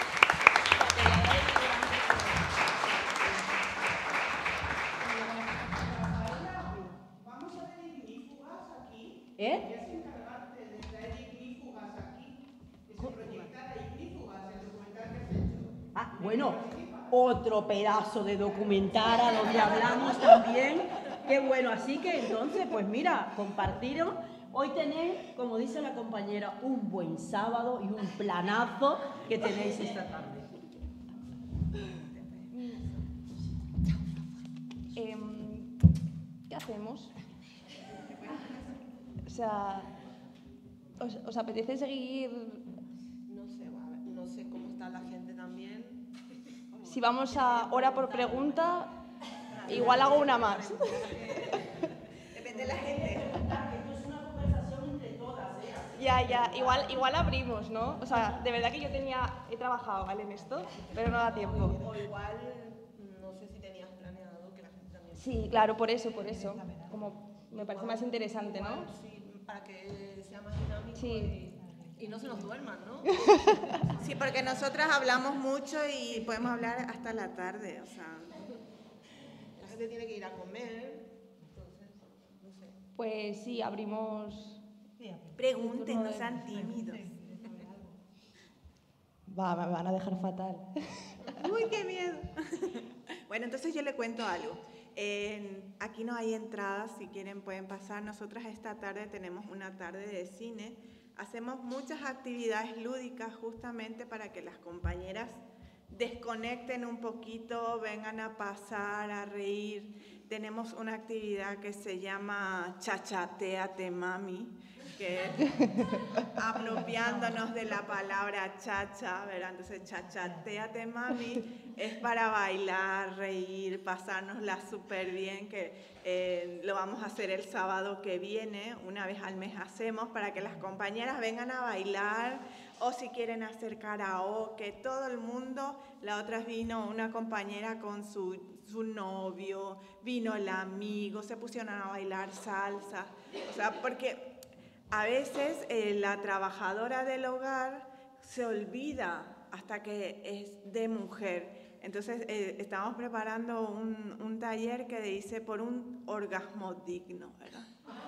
S4: Vamos a ver ignífugas aquí.
S2: ¿Eh?
S4: Podrías encargarte de traer ignífugas aquí, que se proyectara ignífugas, el documental que has hecho.
S2: Ah, bueno, otro pedazo de documental a donde hablamos también. Qué bueno, así que entonces, pues mira, compartiros. Hoy tenéis, como dice la compañera, un buen sábado y un planazo que tenéis esta tarde.
S3: ¿Qué hacemos? O sea, ¿os apetece seguir?
S1: No sé cómo está la gente también.
S3: Si vamos a hora por pregunta, igual hago una más.
S4: Depende de la gente.
S2: Esto es una conversación entre todas,
S3: Ya, igual abrimos, ¿no? O sea, de verdad que he trabajado, ¿vale? En esto, pero no da tiempo.
S1: O igual, no sé si tenías planeado que la gente también...
S3: Sí, claro, por eso. Como me parece más interesante, ¿no?
S1: Sí, para que sea más dinámico
S3: Sí.
S1: y no se nos duerman, ¿no?
S4: Sí, porque nosotras hablamos mucho y podemos hablar hasta la tarde, o sea...
S1: La gente tiene que ir a comer, entonces, no sé.
S3: Pues sí, abrimos...
S4: Pregunten, no sean tímidos.
S3: Me van a dejar fatal.
S4: Uy, qué miedo. Bueno, entonces yo le cuento algo. Aquí no hay entradas, si quieren pueden pasar. Nosotras esta tarde tenemos una tarde de cine. Hacemos muchas actividades lúdicas justamente para que las compañeras desconecten un poquito, vengan a pasar, a reír. Tenemos una actividad que se llama Chachateate Mami, que es apropiándonos de la palabra chacha, ¿verdad? Entonces, Chachateate Mami es para bailar, reír, pasárnosla súper bien, que lo vamos a hacer el sábado que viene, una vez al mes hacemos, para que las compañeras vengan a bailar, o si quieren hacer karaoke, todo el mundo. La otra vino una compañera con su novio, vino el amigo, se pusieron a bailar salsa, o sea, porque a veces la trabajadora del hogar se olvida hasta que es de mujer. Entonces estamos preparando un taller que dice por un orgasmo digno, ¿verdad?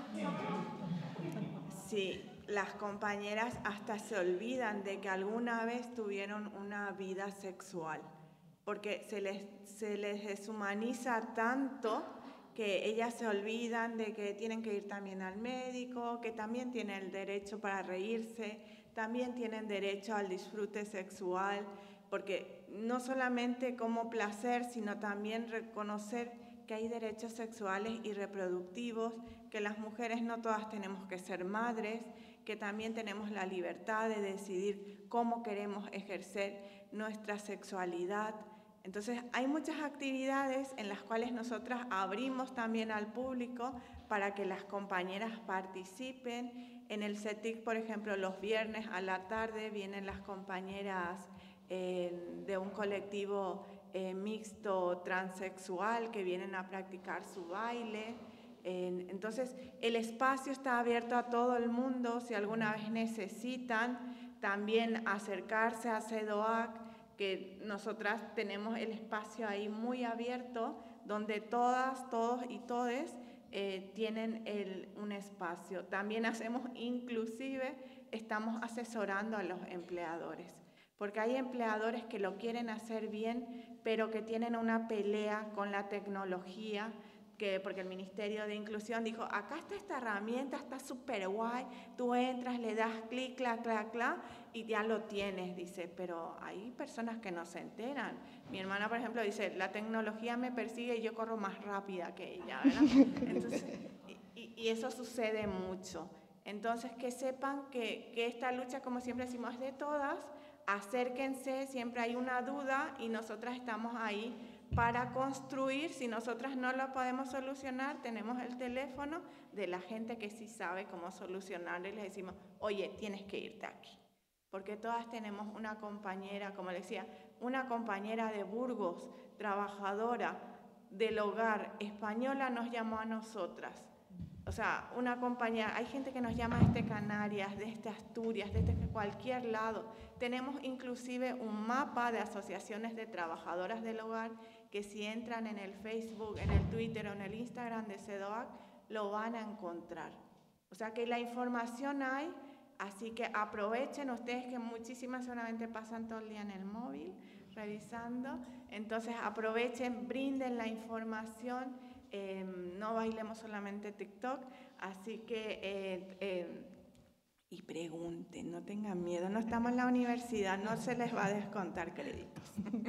S4: Sí, las compañeras hasta se olvidan de que alguna vez tuvieron una vida sexual, porque se les deshumaniza tanto que ellas se olvidan de que tienen que ir también al médico, que también tienen el derecho para reírse, también tienen derecho al disfrute sexual, porque no solamente como placer, sino también reconocer que hay derechos sexuales y reproductivos, que las mujeres no todas tenemos que ser madres, que también tenemos la libertad de decidir cómo queremos ejercer nuestra sexualidad. Entonces, hay muchas actividades en las cuales nosotras abrimos también al público para que las compañeras participen. En el CETIC, por ejemplo, los viernes a la tarde vienen las compañeras de un colectivo mixto transexual que vienen a practicar su baile. Entonces, el espacio está abierto a todo el mundo. Si alguna vez necesitan también acercarse a CEDOAC, que nosotras tenemos el espacio ahí muy abierto, donde todas, todos y todes tienen un espacio. También hacemos, inclusive, estamos asesorando a los empleadores, porque hay empleadores que lo quieren hacer bien, pero que tienen una pelea con la tecnología, porque el Ministerio de Inclusión dijo, acá está esta herramienta, está súper guay, tú entras, le das clic, clac, clac, clac, y ya lo tienes, dice, pero hay personas que no se enteran. Mi hermana, por ejemplo, dice, la tecnología me persigue y yo corro más rápida que ella, ¿verdad? Entonces, y eso sucede mucho. Entonces, que sepan que esta lucha, como siempre decimos, es de todas, acérquense, siempre hay una duda y nosotras estamos ahí para construir. Si nosotras no lo podemos solucionar, tenemos el teléfono de la gente que sí sabe cómo solucionarlo y les decimos, oye, tienes que irte aquí. Porque todas tenemos una compañera, como les decía, una compañera de Burgos, trabajadora, del hogar española nos llamó a nosotras. O sea, una compañía, hay gente que nos llama desde Canarias, desde Asturias, desde cualquier lado. Tenemos inclusive un mapa de asociaciones de trabajadoras del hogar que si entran en el Facebook, en el Twitter o en el Instagram de CEDOAC, lo van a encontrar. O sea que la información hay, así que aprovechen ustedes que muchísimas seguramente pasan todo el día en el móvil revisando. Entonces aprovechen, brinden la información, no bailemos solamente TikTok, así que y pregunten, no tengan miedo, no estamos en la universidad, no se les va a descontar créditos.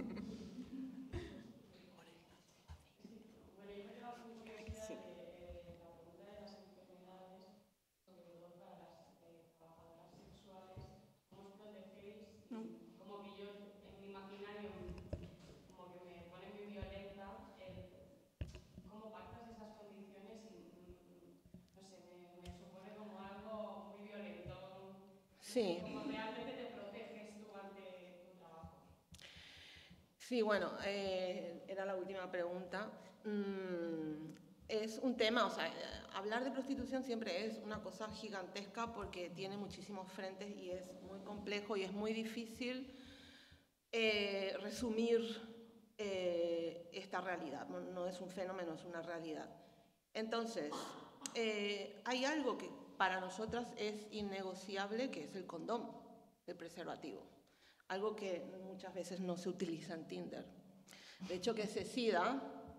S1: Sí.
S2: ¿Cómo realmente te proteges tú ante tu trabajo?
S1: Sí, bueno, era la última pregunta. Es un tema, o sea, hablar de prostitución siempre es una cosa gigantesca porque tiene muchísimos frentes y es muy complejo y es muy difícil resumir esta realidad. No es un fenómeno, es una realidad. Entonces, hay algo que para nosotras es innegociable, que es el condón, el preservativo. Algo que muchas veces no se utiliza en Tinder. De hecho, que CECIDA,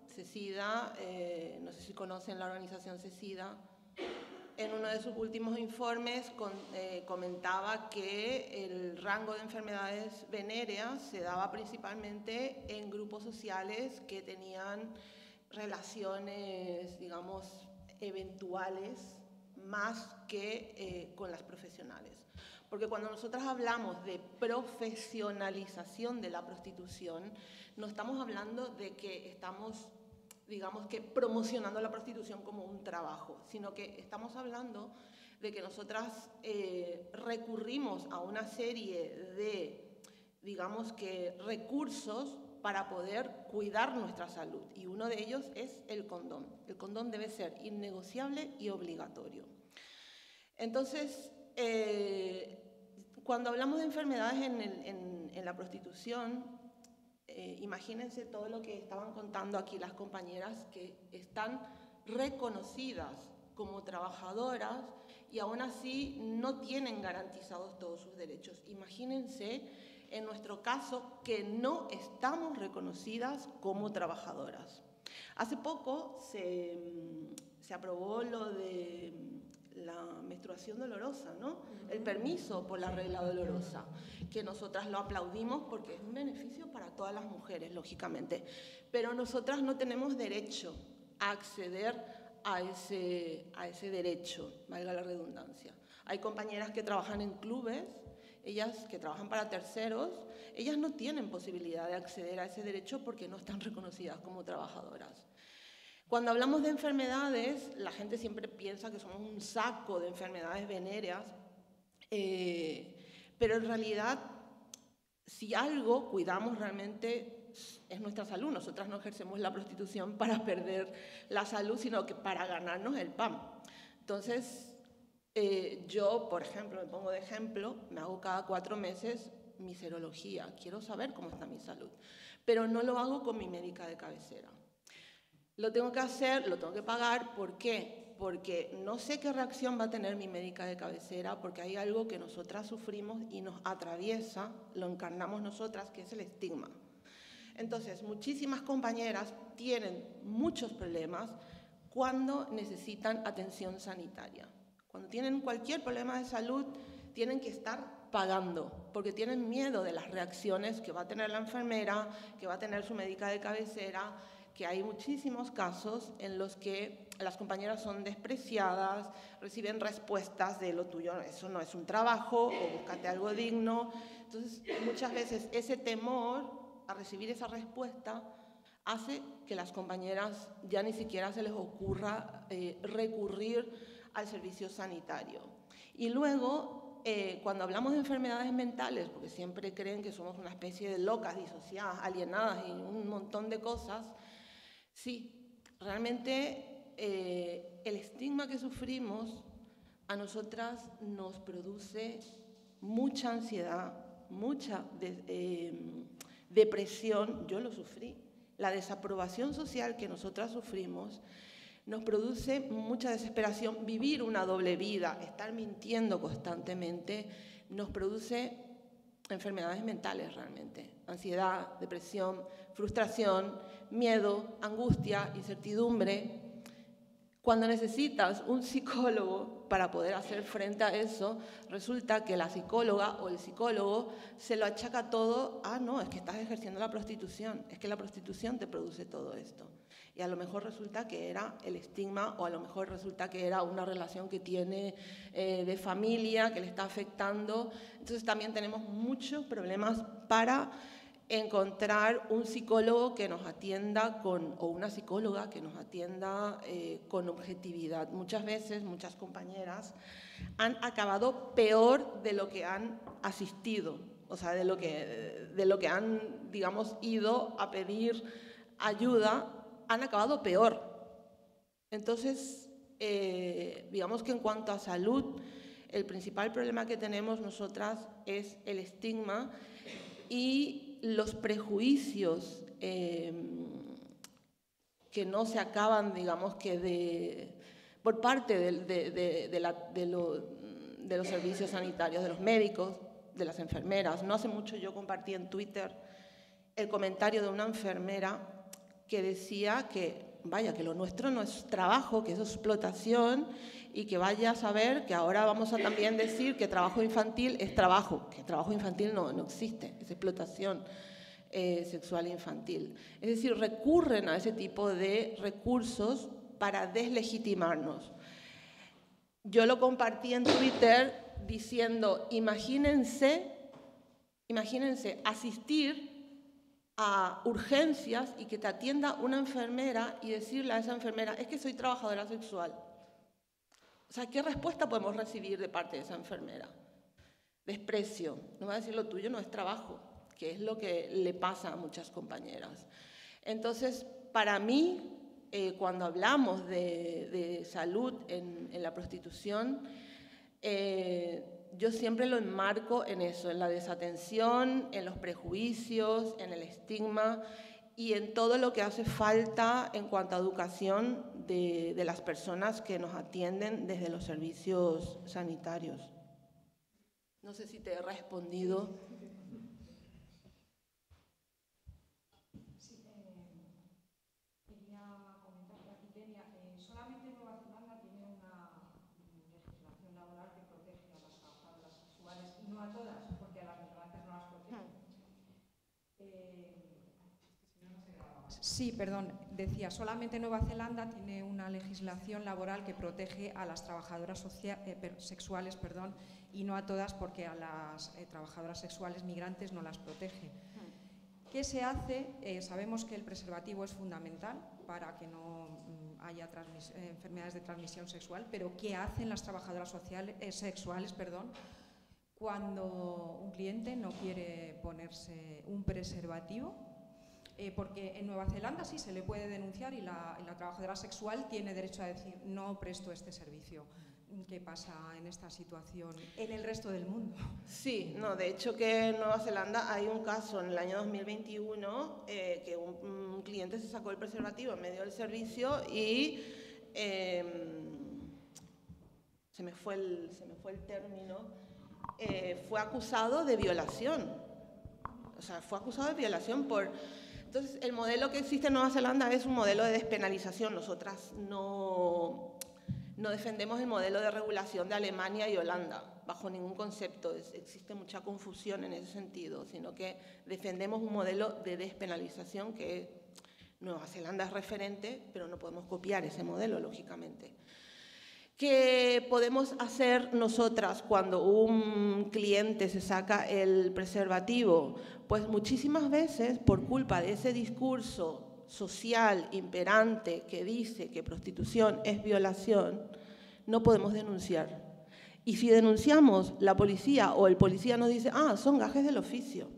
S1: no sé si conocen la organización CECIDA, en uno de sus últimos informes comentaba que el rango de enfermedades venéreas se daba principalmente en grupos sociales que tenían relaciones, digamos, eventuales, más que con las profesionales. Porque cuando nosotras hablamos de profesionalización de la prostitución, no estamos hablando de que estamos, digamos, que promocionando la prostitución como un trabajo, sino que estamos hablando de que nosotras recurrimos a una serie de, digamos, que recursos para poder cuidar nuestra salud. Y uno de ellos es el condón. El condón debe ser innegociable y obligatorio. Entonces, cuando hablamos de enfermedades en la prostitución, imagínense todo lo que estaban contando aquí las compañeras que están reconocidas como trabajadoras y aún así no tienen garantizados todos sus derechos. Imagínense, en nuestro caso, que no estamos reconocidas como trabajadoras. Hace poco se aprobó lo de la menstruación dolorosa, ¿no? El permiso por la regla dolorosa, que nosotras lo aplaudimos porque es un beneficio para todas las mujeres, lógicamente, pero nosotras no tenemos derecho a acceder a ese derecho, valga la redundancia. Hay compañeras que trabajan en clubes, ellas que trabajan para terceros, ellas no tienen posibilidad de acceder a ese derecho porque no están reconocidas como trabajadoras. Cuando hablamos de enfermedades, la gente siempre piensa que somos un saco de enfermedades venéreas, pero en realidad, si algo cuidamos realmente es nuestra salud. Nosotras no ejercemos la prostitución para perder la salud, sino que para ganarnos el pan. Entonces, yo, por ejemplo, me pongo de ejemplo, me hago cada 4 meses mi serología. Quiero saber cómo está mi salud, pero no lo hago con mi médica de cabecera. Lo tengo que hacer, lo tengo que pagar. ¿Por qué? Porque no sé qué reacción va a tener mi médica de cabecera, porque hay algo que nosotras sufrimos y nos atraviesa, lo encarnamos nosotras, que es el estigma. Entonces, muchísimas compañeras tienen muchos problemas cuando necesitan atención sanitaria. Cuando tienen cualquier problema de salud, tienen que estar pagando, porque tienen miedo de las reacciones que va a tener la enfermera, que va a tener su médica de cabecera, que hay muchísimos casos en los que las compañeras son despreciadas, reciben respuestas de lo tuyo, eso no es un trabajo, o búscate algo digno. Entonces, muchas veces ese temor a recibir esa respuesta hace que las compañeras ya ni siquiera se les ocurra recurrir al servicio sanitario. Y luego, cuando hablamos de enfermedades mentales, porque siempre creen que somos una especie de locas, disociadas, alienadas y un montón de cosas, Sí, realmente el estigma que sufrimos a nosotras nos produce mucha ansiedad, mucha depresión. Yo lo sufrí. La desaprobación social que nosotras sufrimos nos produce mucha desesperación. Vivir una doble vida, estar mintiendo constantemente, nos produce enfermedades mentales realmente. Ansiedad, depresión, frustración, miedo, angustia, incertidumbre. Cuando necesitas un psicólogo para poder hacer frente a eso, resulta que la psicóloga o el psicólogo se lo achaca todo a no, es que estás ejerciendo la prostitución, es que la prostitución te produce todo esto. Y a lo mejor resulta que era el estigma, o a lo mejor resulta que era una relación que tiene de familia, que le está afectando. Entonces también tenemos muchos problemas para encontrar un psicólogo que nos atienda o una psicóloga que nos atienda con objetividad. Muchas veces, muchas compañeras han acabado peor de lo que han asistido, o sea, de lo que han, digamos, ido a pedir ayuda, han acabado peor. Entonces, digamos que en cuanto a salud, el principal problema que tenemos nosotras es el estigma y los prejuicios que no se acaban, digamos, que por parte de los servicios sanitarios, de los médicos, de las enfermeras. No hace mucho yo compartí en Twitter el comentario de una enfermera que decía que, vaya, que lo nuestro no es trabajo, que es explotación, y que vaya a saber que ahora vamos a también decir que trabajo infantil es trabajo, que trabajo infantil no existe, es explotación sexual infantil. Es decir, recurren a ese tipo de recursos para deslegitimarnos. Yo lo compartí en Twitter diciendo, imagínense asistir a urgencias y que te atienda una enfermera y decirle a esa enfermera, es que soy trabajadora sexual. O sea, ¿qué respuesta podemos recibir de parte de esa enfermera? Desprecio. No va a decir lo tuyo no es trabajo, que es lo que le pasa a muchas compañeras. Entonces, para mí, cuando hablamos de salud en la prostitución, yo siempre lo enmarco en eso, en la desatención, en los prejuicios, en el estigma y en todo lo que hace falta en cuanto a educación de las personas que nos atienden desde los servicios sanitarios. No sé si te he respondido.
S6: Sí, perdón, decía, solamente Nueva Zelanda tiene una legislación laboral que protege a las trabajadoras sexuales, y no a todas, porque a las trabajadoras sexuales migrantes no las protege. ¿Qué se hace? Sabemos que el preservativo es fundamental para que no haya enfermedades de transmisión sexual, pero ¿qué hacen las trabajadoras sexuales cuando un cliente no quiere ponerse un preservativo? Porque en Nueva Zelanda sí se le puede denunciar y la trabajadora sexual tiene derecho a decir no presto este servicio. ¿Qué pasa en esta situación en el resto del mundo?
S1: Sí, no, de hecho que en Nueva Zelanda hay un caso en el año 2021 que un cliente se sacó el preservativo en medio del servicio y se me fue el término, fue acusado de violación. O sea, fue acusado de violación por... Entonces, el modelo que existe en Nueva Zelanda es un modelo de despenalización. Nosotras no defendemos el modelo de regulación de Alemania y Holanda, bajo ningún concepto. Existe mucha confusión en ese sentido, sino que defendemos un modelo de despenalización que Nueva Zelanda es referente, pero no podemos copiar ese modelo, lógicamente. ¿Qué podemos hacer nosotras cuando un cliente se saca el preservativo? Pues muchísimas veces, por culpa de ese discurso social imperante que dice que prostitución es violación, no podemos denunciar. Y si denunciamos, la policía o el policía nos dice, son gajes del oficio.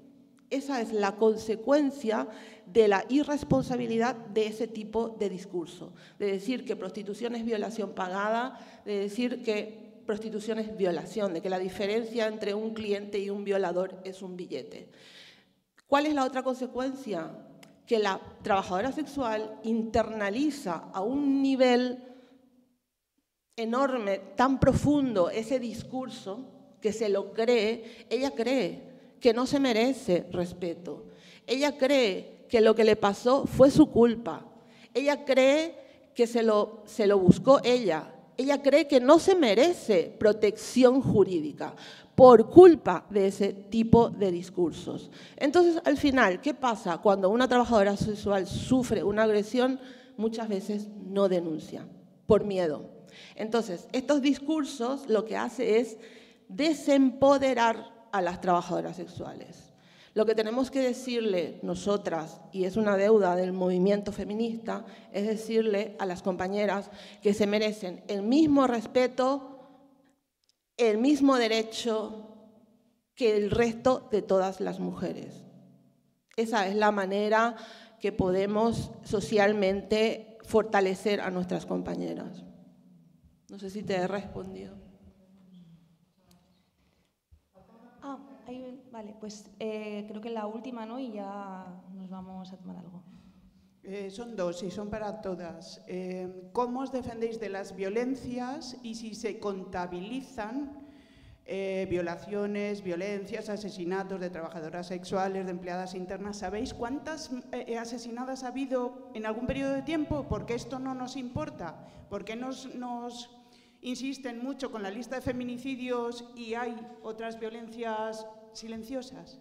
S1: Esa es la consecuencia de la irresponsabilidad de ese tipo de discurso, de decir que prostitución es violación pagada, de decir que prostitución es violación, de que la diferencia entre un cliente y un violador es un billete. ¿Cuál es la otra consecuencia? Que la trabajadora sexual internaliza a un nivel enorme, tan profundo, ese discurso, que se lo cree. Ella cree que no se merece respeto. Ella cree que lo que le pasó fue su culpa. Ella cree que se lo buscó ella. Ella cree que no se merece protección jurídica por culpa de ese tipo de discursos. Entonces, al final, ¿qué pasa cuando una trabajadora sexual sufre una agresión? Muchas veces no denuncia, por miedo. Entonces, estos discursos lo que hace es desempoderar a las trabajadoras sexuales. Lo que tenemos que decirle nosotras, y es una deuda del movimiento feminista, es decirle a las compañeras que se merecen el mismo respeto, el mismo derecho que el resto de todas las mujeres. Esa es la manera que podemos socialmente fortalecer a nuestras compañeras. No sé si te he respondido.
S3: Vale, pues creo que la última, ¿no? Y ya nos vamos a tomar algo.
S7: Son dos y son para todas. ¿Cómo os defendéis de las violencias y si se contabilizan violaciones, violencias, asesinatos de trabajadoras sexuales, de empleadas internas? ¿Sabéis cuántas asesinadas ha habido en algún periodo de tiempo? Porque esto no nos importa. ¿Por qué nos insisten mucho con la lista de feminicidios y hay otras violencias silenciosas?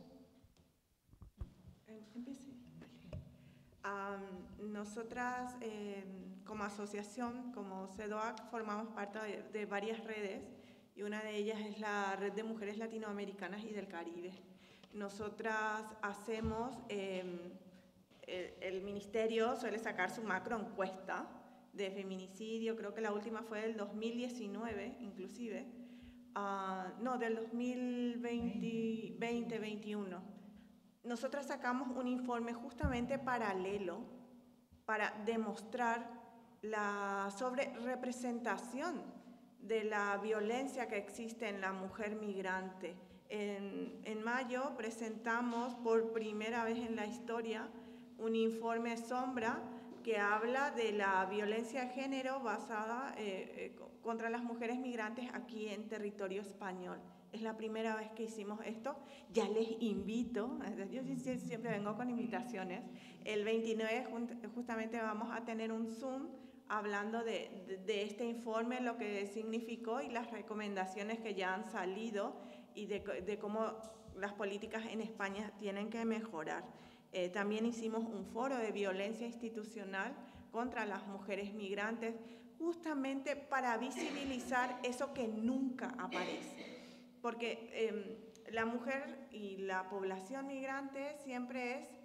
S4: Nosotras, como asociación, como CEDOAC, formamos parte de varias redes y una de ellas es la Red de Mujeres Latinoamericanas y del Caribe. Nosotras hacemos, el ministerio suele sacar su macroencuesta de feminicidio, creo que la última fue del 2019 inclusive, no, del 2020-21. Nosotras sacamos un informe justamente paralelo para demostrar la sobrerepresentación de la violencia que existe en la mujer migrante. En mayo presentamos por primera vez en la historia un informe sombra que habla de la violencia de género basada contra las mujeres migrantes aquí en territorio español. Es la primera vez que hicimos esto. Ya les invito, yo siempre vengo con invitaciones. El 29 justamente vamos a tener un Zoom hablando de este informe, lo que significó y las recomendaciones que ya han salido y de cómo las políticas en España tienen que mejorar. También hicimos un foro de violencia institucional contra las mujeres migrantes, justamente para visibilizar eso que nunca aparece. Porque la mujer y la población migrante siempre es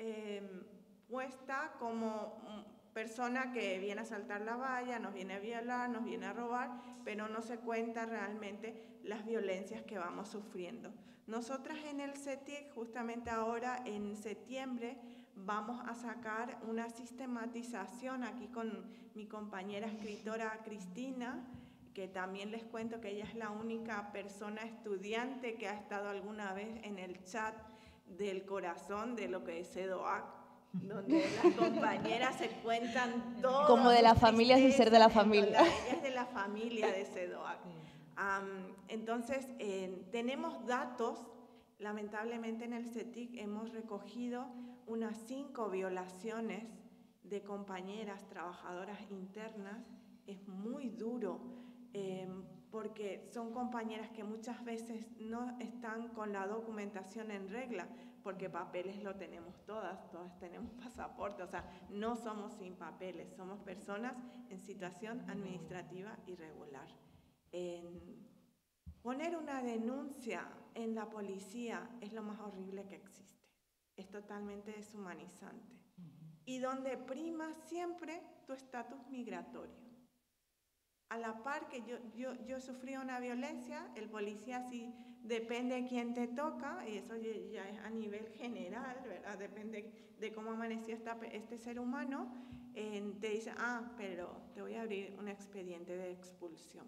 S4: puesta como persona que viene a saltar la valla, nos viene a violar, nos viene a robar, pero no se cuenta realmente las violencias que vamos sufriendo. Nosotras en el CETIC, justamente ahora en septiembre, vamos a sacar una sistematización aquí con mi compañera escritora Cristina, que también les cuento que ella es la única persona estudiante que ha estado alguna vez en el chat del corazón de lo que es CEDOAC, donde las compañeras se cuentan todo.
S3: Como de la familia sin ser de la familia.
S4: Ella es de la familia de CEDOAC. Entonces, tenemos datos, lamentablemente en el CETIC hemos recogido unas 5 violaciones de compañeras trabajadoras internas. Es muy duro. Porque son compañeras que muchas veces no están con la documentación en regla, porque papeles lo tenemos todas tenemos pasaporte, o sea, no somos sin papeles, somos personas en situación administrativa irregular. Poner una denuncia en la policía es lo más horrible que existe, es totalmente deshumanizante y donde prima siempre tu estatus migratorio. a la par que yo sufrí una violencia, el policía sí depende de quién te toca, y eso ya es a nivel general, ¿verdad? Depende de cómo amaneció este ser humano, te dice, pero te voy a abrir un expediente de expulsión.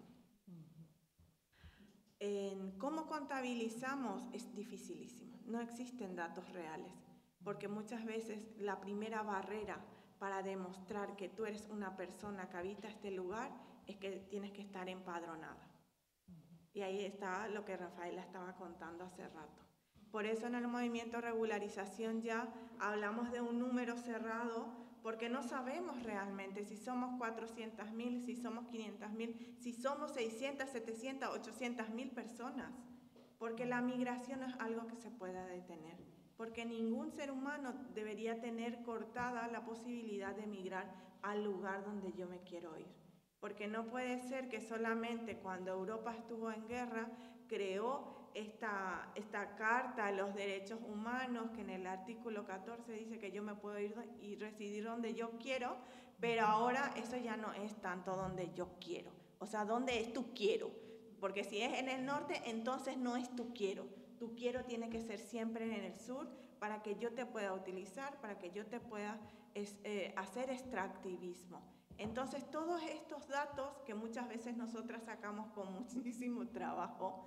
S4: ¿Cómo contabilizamos? Es dificilísimo, no existen datos reales, porque muchas veces la primera barrera para demostrar que tú eres una persona que habita este lugar es que tienes que estar empadronada. Y ahí está lo que Rafaela estaba contando hace rato. Por eso en el movimiento regularización ya hablamos de un número cerrado, porque no sabemos realmente si somos 400.000, si somos 500.000, si somos 600, 700, 800.000 personas. Porque la migración no es algo que se pueda detener. Porque ningún ser humano debería tener cortada la posibilidad de migrar al lugar donde yo me quiero ir. Porque no puede ser que solamente cuando Europa estuvo en guerra creó esta Carta de los Derechos Humanos, que en el artículo 14 dice que yo me puedo ir y residir donde yo quiero, pero ahora eso ya no es tanto donde yo quiero. O sea, ¿dónde es tu quiero? Porque si es en el norte, entonces no es tu quiero. Tu quiero tiene que ser siempre en el sur para que yo te pueda utilizar, para que yo te pueda hacer extractivismo. Entonces, todos estos datos que muchas veces nosotras sacamos con muchísimo trabajo,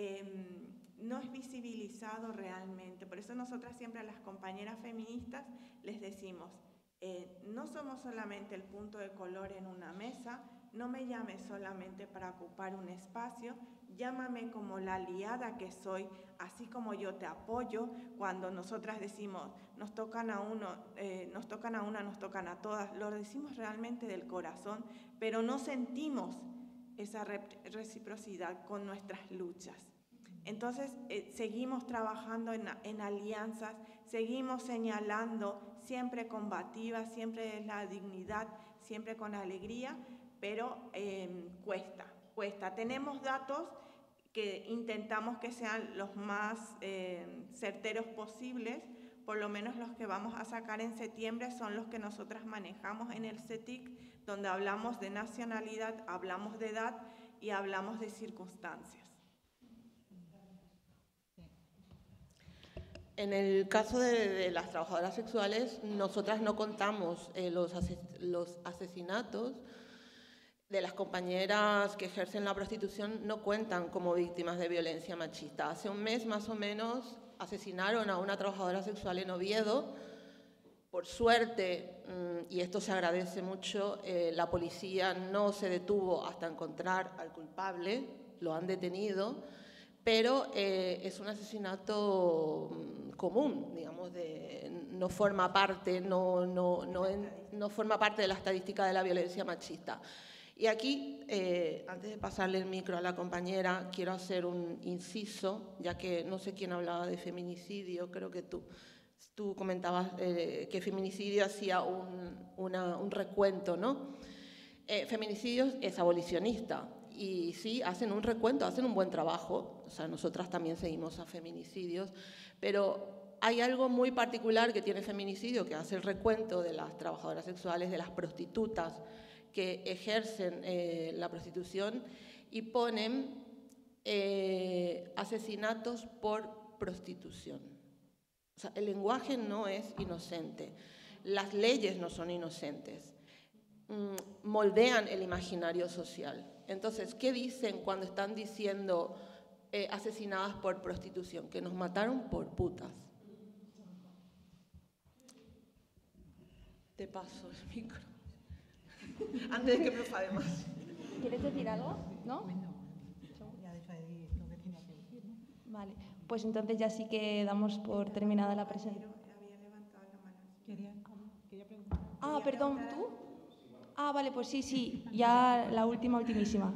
S4: no es visibilizado realmente. Por eso nosotras siempre a las compañeras feministas les decimos, no somos solamente el punto de color en una mesa, no me llames solamente para ocupar un espacio, llámame como la aliada que soy, así como yo te apoyo. Cuando nosotras decimos, nos tocan a una, nos tocan a todas, lo decimos realmente del corazón, pero no sentimos esa reciprocidad con nuestras luchas. Entonces, seguimos trabajando en alianzas, seguimos señalando, siempre combativas, siempre desde la dignidad, siempre con alegría, pero cuesta. Tenemos datos que intentamos que sean los más certeros posibles, por lo menos los que vamos a sacar en septiembre son los que nosotras manejamos en el CETIC, donde hablamos de nacionalidad, hablamos de edad y hablamos de circunstancias.
S1: En el caso de las trabajadoras sexuales, nosotras no contamos los asesinatos de las compañeras que ejercen la prostitución, no cuentan como víctimas de violencia machista. Hace un mes más o menos asesinaron a una trabajadora sexual en Oviedo. Por suerte, y esto se agradece mucho, la policía no se detuvo hasta encontrar al culpable, lo han detenido, pero es un asesinato común, digamos, no forma parte, no forma parte de la estadística de la violencia machista. Y aquí, antes de pasarle el micro a la compañera, quiero hacer un inciso, ya que no sé quién hablaba de feminicidio, creo que tú comentabas que feminicidio hacía un recuento, ¿no? Feminicidio es abolicionista y sí, hacen un recuento, hacen un buen trabajo, o sea, nosotras también seguimos a feminicidios, pero hay algo muy particular que tiene feminicidio, que hace el recuento de las trabajadoras sexuales, de las prostitutas que ejercen la prostitución y ponen asesinatos por prostitución. O sea, el lenguaje no es inocente, las leyes no son inocentes, moldean el imaginario social. Entonces, ¿qué dicen cuando están diciendo asesinadas por prostitución? Que nos mataron por putas. Te paso el micro. Antes de que profade más.
S3: ¿Quieres decir algo? ¿No?
S5: Ya deja de decir lo que tenía que decir, ¿no?
S3: Vale, pues entonces ya sí que damos por terminada la presentación.
S4: Había levantado la mano.
S5: Quería preguntar.
S3: Ah, perdón, ¿tú? Ah, vale, pues sí, ya la ultimísima.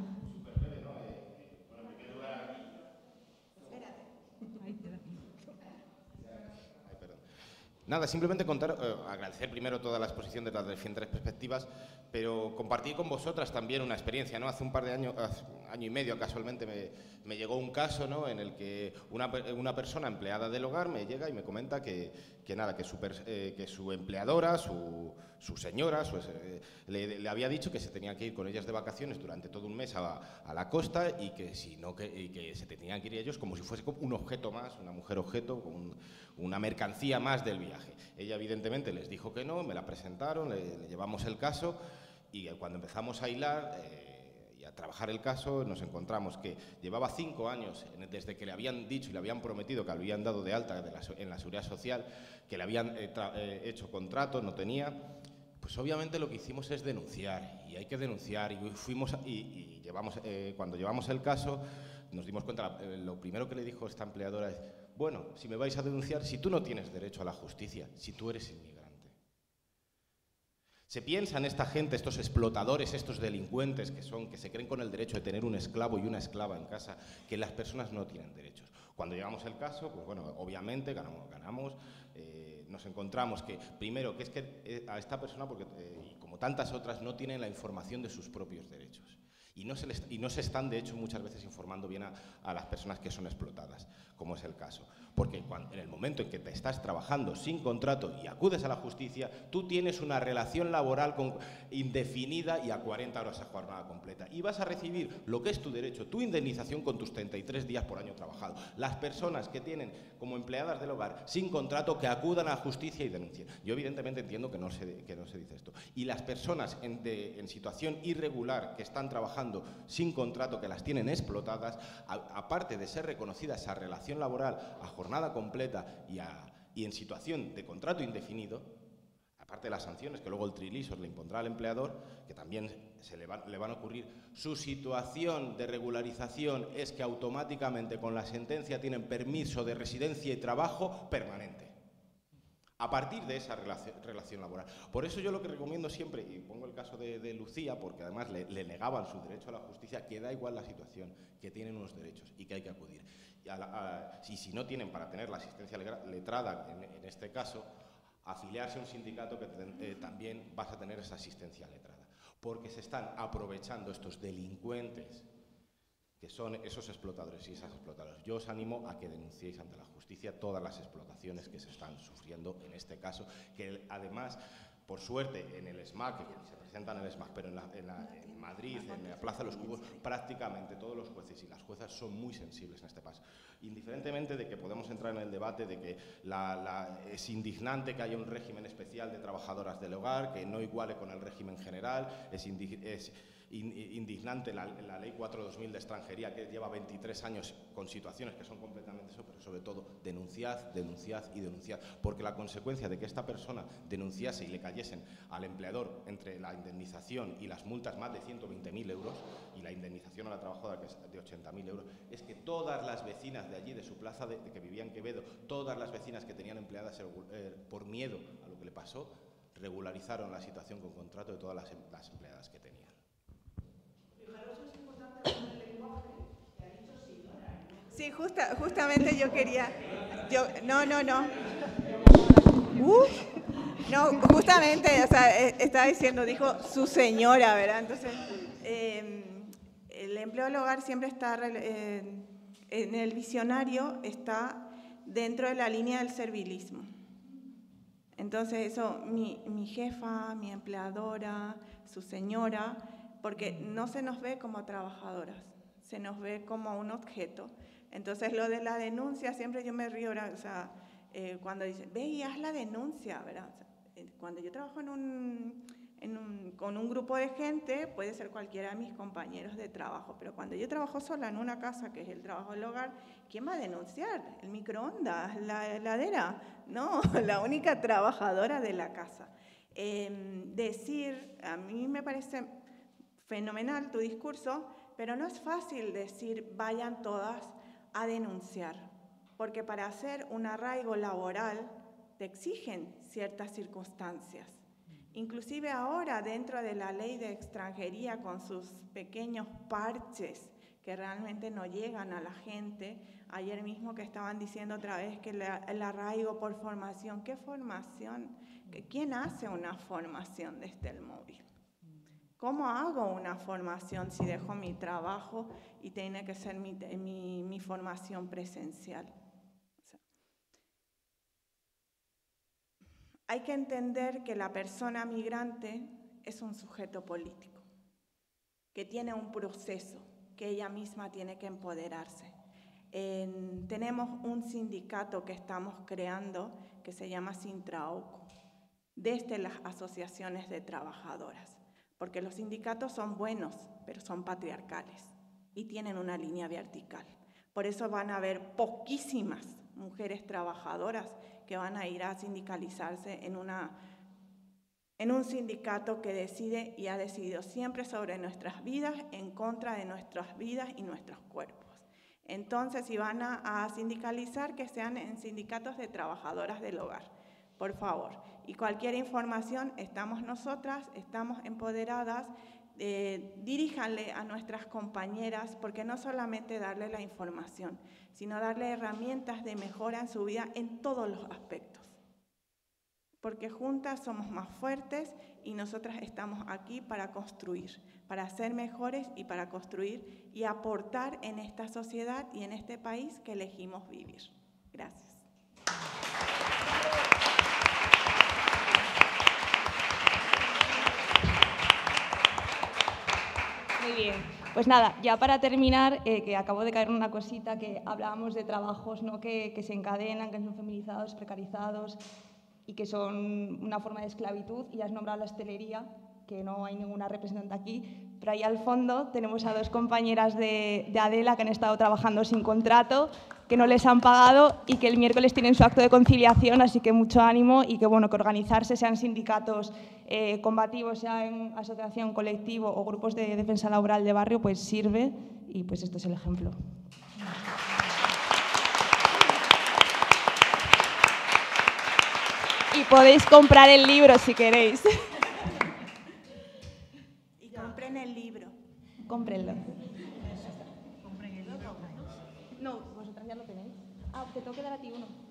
S8: Nada, simplemente agradecer primero toda la exposición de las diferentes perspectivas, pero compartir con vosotras también una experiencia, ¿no? Hace un par de años, año y medio casualmente me llegó un caso, ¿no?, en el que una persona empleada del hogar me llega y me comenta que su empleadora, su señora, le había dicho que se tenía que ir con ellas de vacaciones durante todo un mes a la costa y que se tenían que ir ellos como si fuese un objeto más, una mujer objeto, una mercancía más del viaje. Ella evidentemente les dijo que no, me la presentaron, le llevamos el caso y cuando empezamos a hilar y a trabajar el caso nos encontramos que llevaba 5 años desde que le habían dicho y le habían prometido que le habían dado de alta en la Seguridad Social, que le habían hecho contrato, no tenía. Pues obviamente lo que hicimos es denunciar, y hay que denunciar, y cuando llevamos el caso nos dimos cuenta, lo primero que le dijo esta empleadora es: bueno, si me vais a denunciar, si tú no tienes derecho a la justicia, si tú eres inmigrante. Se piensa en esta gente, estos explotadores, estos delincuentes que se creen con el derecho de tener un esclavo y una esclava en casa, que las personas no tienen derechos. Cuando llevamos el caso, pues bueno, obviamente ganamos. Nos encontramos que, primero, que es que a esta persona, y como tantas otras, no tienen la información de sus propios derechos. Y no se están, de hecho, muchas veces informando bien a las personas que son explotadas, como es el caso. Porque en el momento en que te estás trabajando sin contrato y acudes a la justicia, tú tienes una relación laboral indefinida y a 40 horas a jornada completa. Y vas a recibir lo que es tu derecho, tu indemnización con tus 33 días por año trabajado. Las personas que tienen como empleadas del hogar sin contrato, que acudan a la justicia y denuncien. Yo evidentemente entiendo que no se dice esto. Y las personas en situación irregular que están trabajando sin contrato, que las tienen explotadas, aparte de ser reconocida esa relación laboral a jornada completa y en situación de contrato indefinido, aparte de las sanciones que luego el Trilisor le impondrá al empleador, que también le van a ocurrir, su situación de regularización es que automáticamente con la sentencia tienen permiso de residencia y trabajo permanente. A partir de esa relación laboral. Por eso yo lo que recomiendo siempre, y pongo el caso de Lucía, porque además le negaban su derecho a la justicia, que da igual la situación, que tienen unos derechos y que hay que acudir. Y si no tienen para tener la asistencia letrada, en este caso, afiliarse a un sindicato que también vas a tener esa asistencia letrada. Porque se están aprovechando estos delincuentes, que son esos explotadores y esas explotadoras. Yo os animo a que denunciéis ante la justicia todas las explotaciones que se están sufriendo en este caso, que además, por suerte, en el SMAC, que se presenta en el SMAC, pero en Madrid, en la Plaza de los Cubos, prácticamente todos los jueces y las juezas son muy sensibles en este paso. Indiferentemente de que podemos entrar en el debate de que es indignante que haya un régimen especial de trabajadoras del hogar, que no iguale con el régimen general, es indignante la Ley 4/2000 de extranjería, que lleva 23 años con situaciones que son completamente eso, pero sobre todo denunciad, denunciad y denunciad, porque la consecuencia de que esta persona denunciase y le cayesen al empleador entre la indemnización y las multas más de 120.000 euros y la indemnización a la trabajadora que es de 80.000 euros, es que todas las vecinas de allí, de su plaza de que vivía en Quevedo, todas las vecinas que tenían empleadas por miedo a lo que le pasó, regularizaron la situación con contrato de todas las empleadas que tenían.
S4: Sí, justamente yo quería... No, justamente, o sea, estaba diciendo, dijo su señora, ¿verdad? Entonces, el empleo del hogar siempre está, en el visionario, está dentro de la línea del servilismo. Entonces, eso, mi jefa, mi empleadora, su señora, porque no se nos ve como trabajadoras, se nos ve como un objeto. Entonces, lo de la denuncia, siempre yo me río, o sea, cuando dicen, ve y haz la denuncia, ¿verdad? O sea, cuando yo trabajo con un grupo de gente, puede ser cualquiera de mis compañeros de trabajo, pero cuando yo trabajo sola en una casa, que es el trabajo del hogar, ¿quién va a denunciar? ¿El microondas? ¿La heladera? No, la única trabajadora de la casa. A mí me parece fenomenal tu discurso, pero no es fácil decir vayan todas a denunciar, porque para hacer un arraigo laboral te exigen ciertas circunstancias. Inclusive ahora, dentro de la ley de extranjería, con sus pequeños parches que realmente no llegan a la gente, ayer mismo que estaban diciendo otra vez que el arraigo por formación, ¿qué formación? ¿Quién hace una formación desde el móvil? ¿Cómo hago una formación si dejo mi trabajo y tiene que ser mi formación presencial? O sea, hay que entender que la persona migrante es un sujeto político, que tiene un proceso, que ella misma tiene que empoderarse. Tenemos un sindicato que estamos creando que se llama Sintraoco, desde las asociaciones de trabajadoras, porque los sindicatos son buenos, pero son patriarcales y tienen una línea vertical. Por eso van a haber poquísimas mujeres trabajadoras que van a ir a sindicalizarse en un sindicato que decide y ha decidido siempre sobre nuestras vidas, en contra de nuestras vidas y nuestros cuerpos. Entonces, si van a sindicalizar, que sean en sindicatos de trabajadoras del hogar, por favor. Y cualquier información, estamos nosotras, estamos empoderadas, diríjanle a nuestras compañeras, porque no solamente darle la información, sino darle herramientas de mejora en su vida en todos los aspectos. Porque juntas somos más fuertes y nosotras estamos aquí para construir, para ser mejores y para construir y aportar en esta sociedad y en este país que elegimos vivir. Gracias.
S3: Muy bien, pues nada, ya para terminar, que acabo de caer en una cosita, que hablábamos de trabajos, ¿no? que se encadenan, que son feminizados, precarizados y que son una forma de esclavitud, y has nombrado la hostelería, que no hay ninguna representante aquí, pero ahí al fondo tenemos a dos compañeras de Adela que han estado trabajando sin contrato, que no les han pagado y que el miércoles tienen su acto de conciliación, así que mucho ánimo y que, bueno, que organizarse, sean sindicatos combativos, sea en asociación, colectivo o grupos de defensa laboral de barrio, pues sirve, y pues esto es el ejemplo. Y podéis comprar el libro si queréis.
S4: Y compren el libro.
S3: Cómprenlo. No, vosotras ya lo tenéis. Ah, te tengo que dar a ti uno.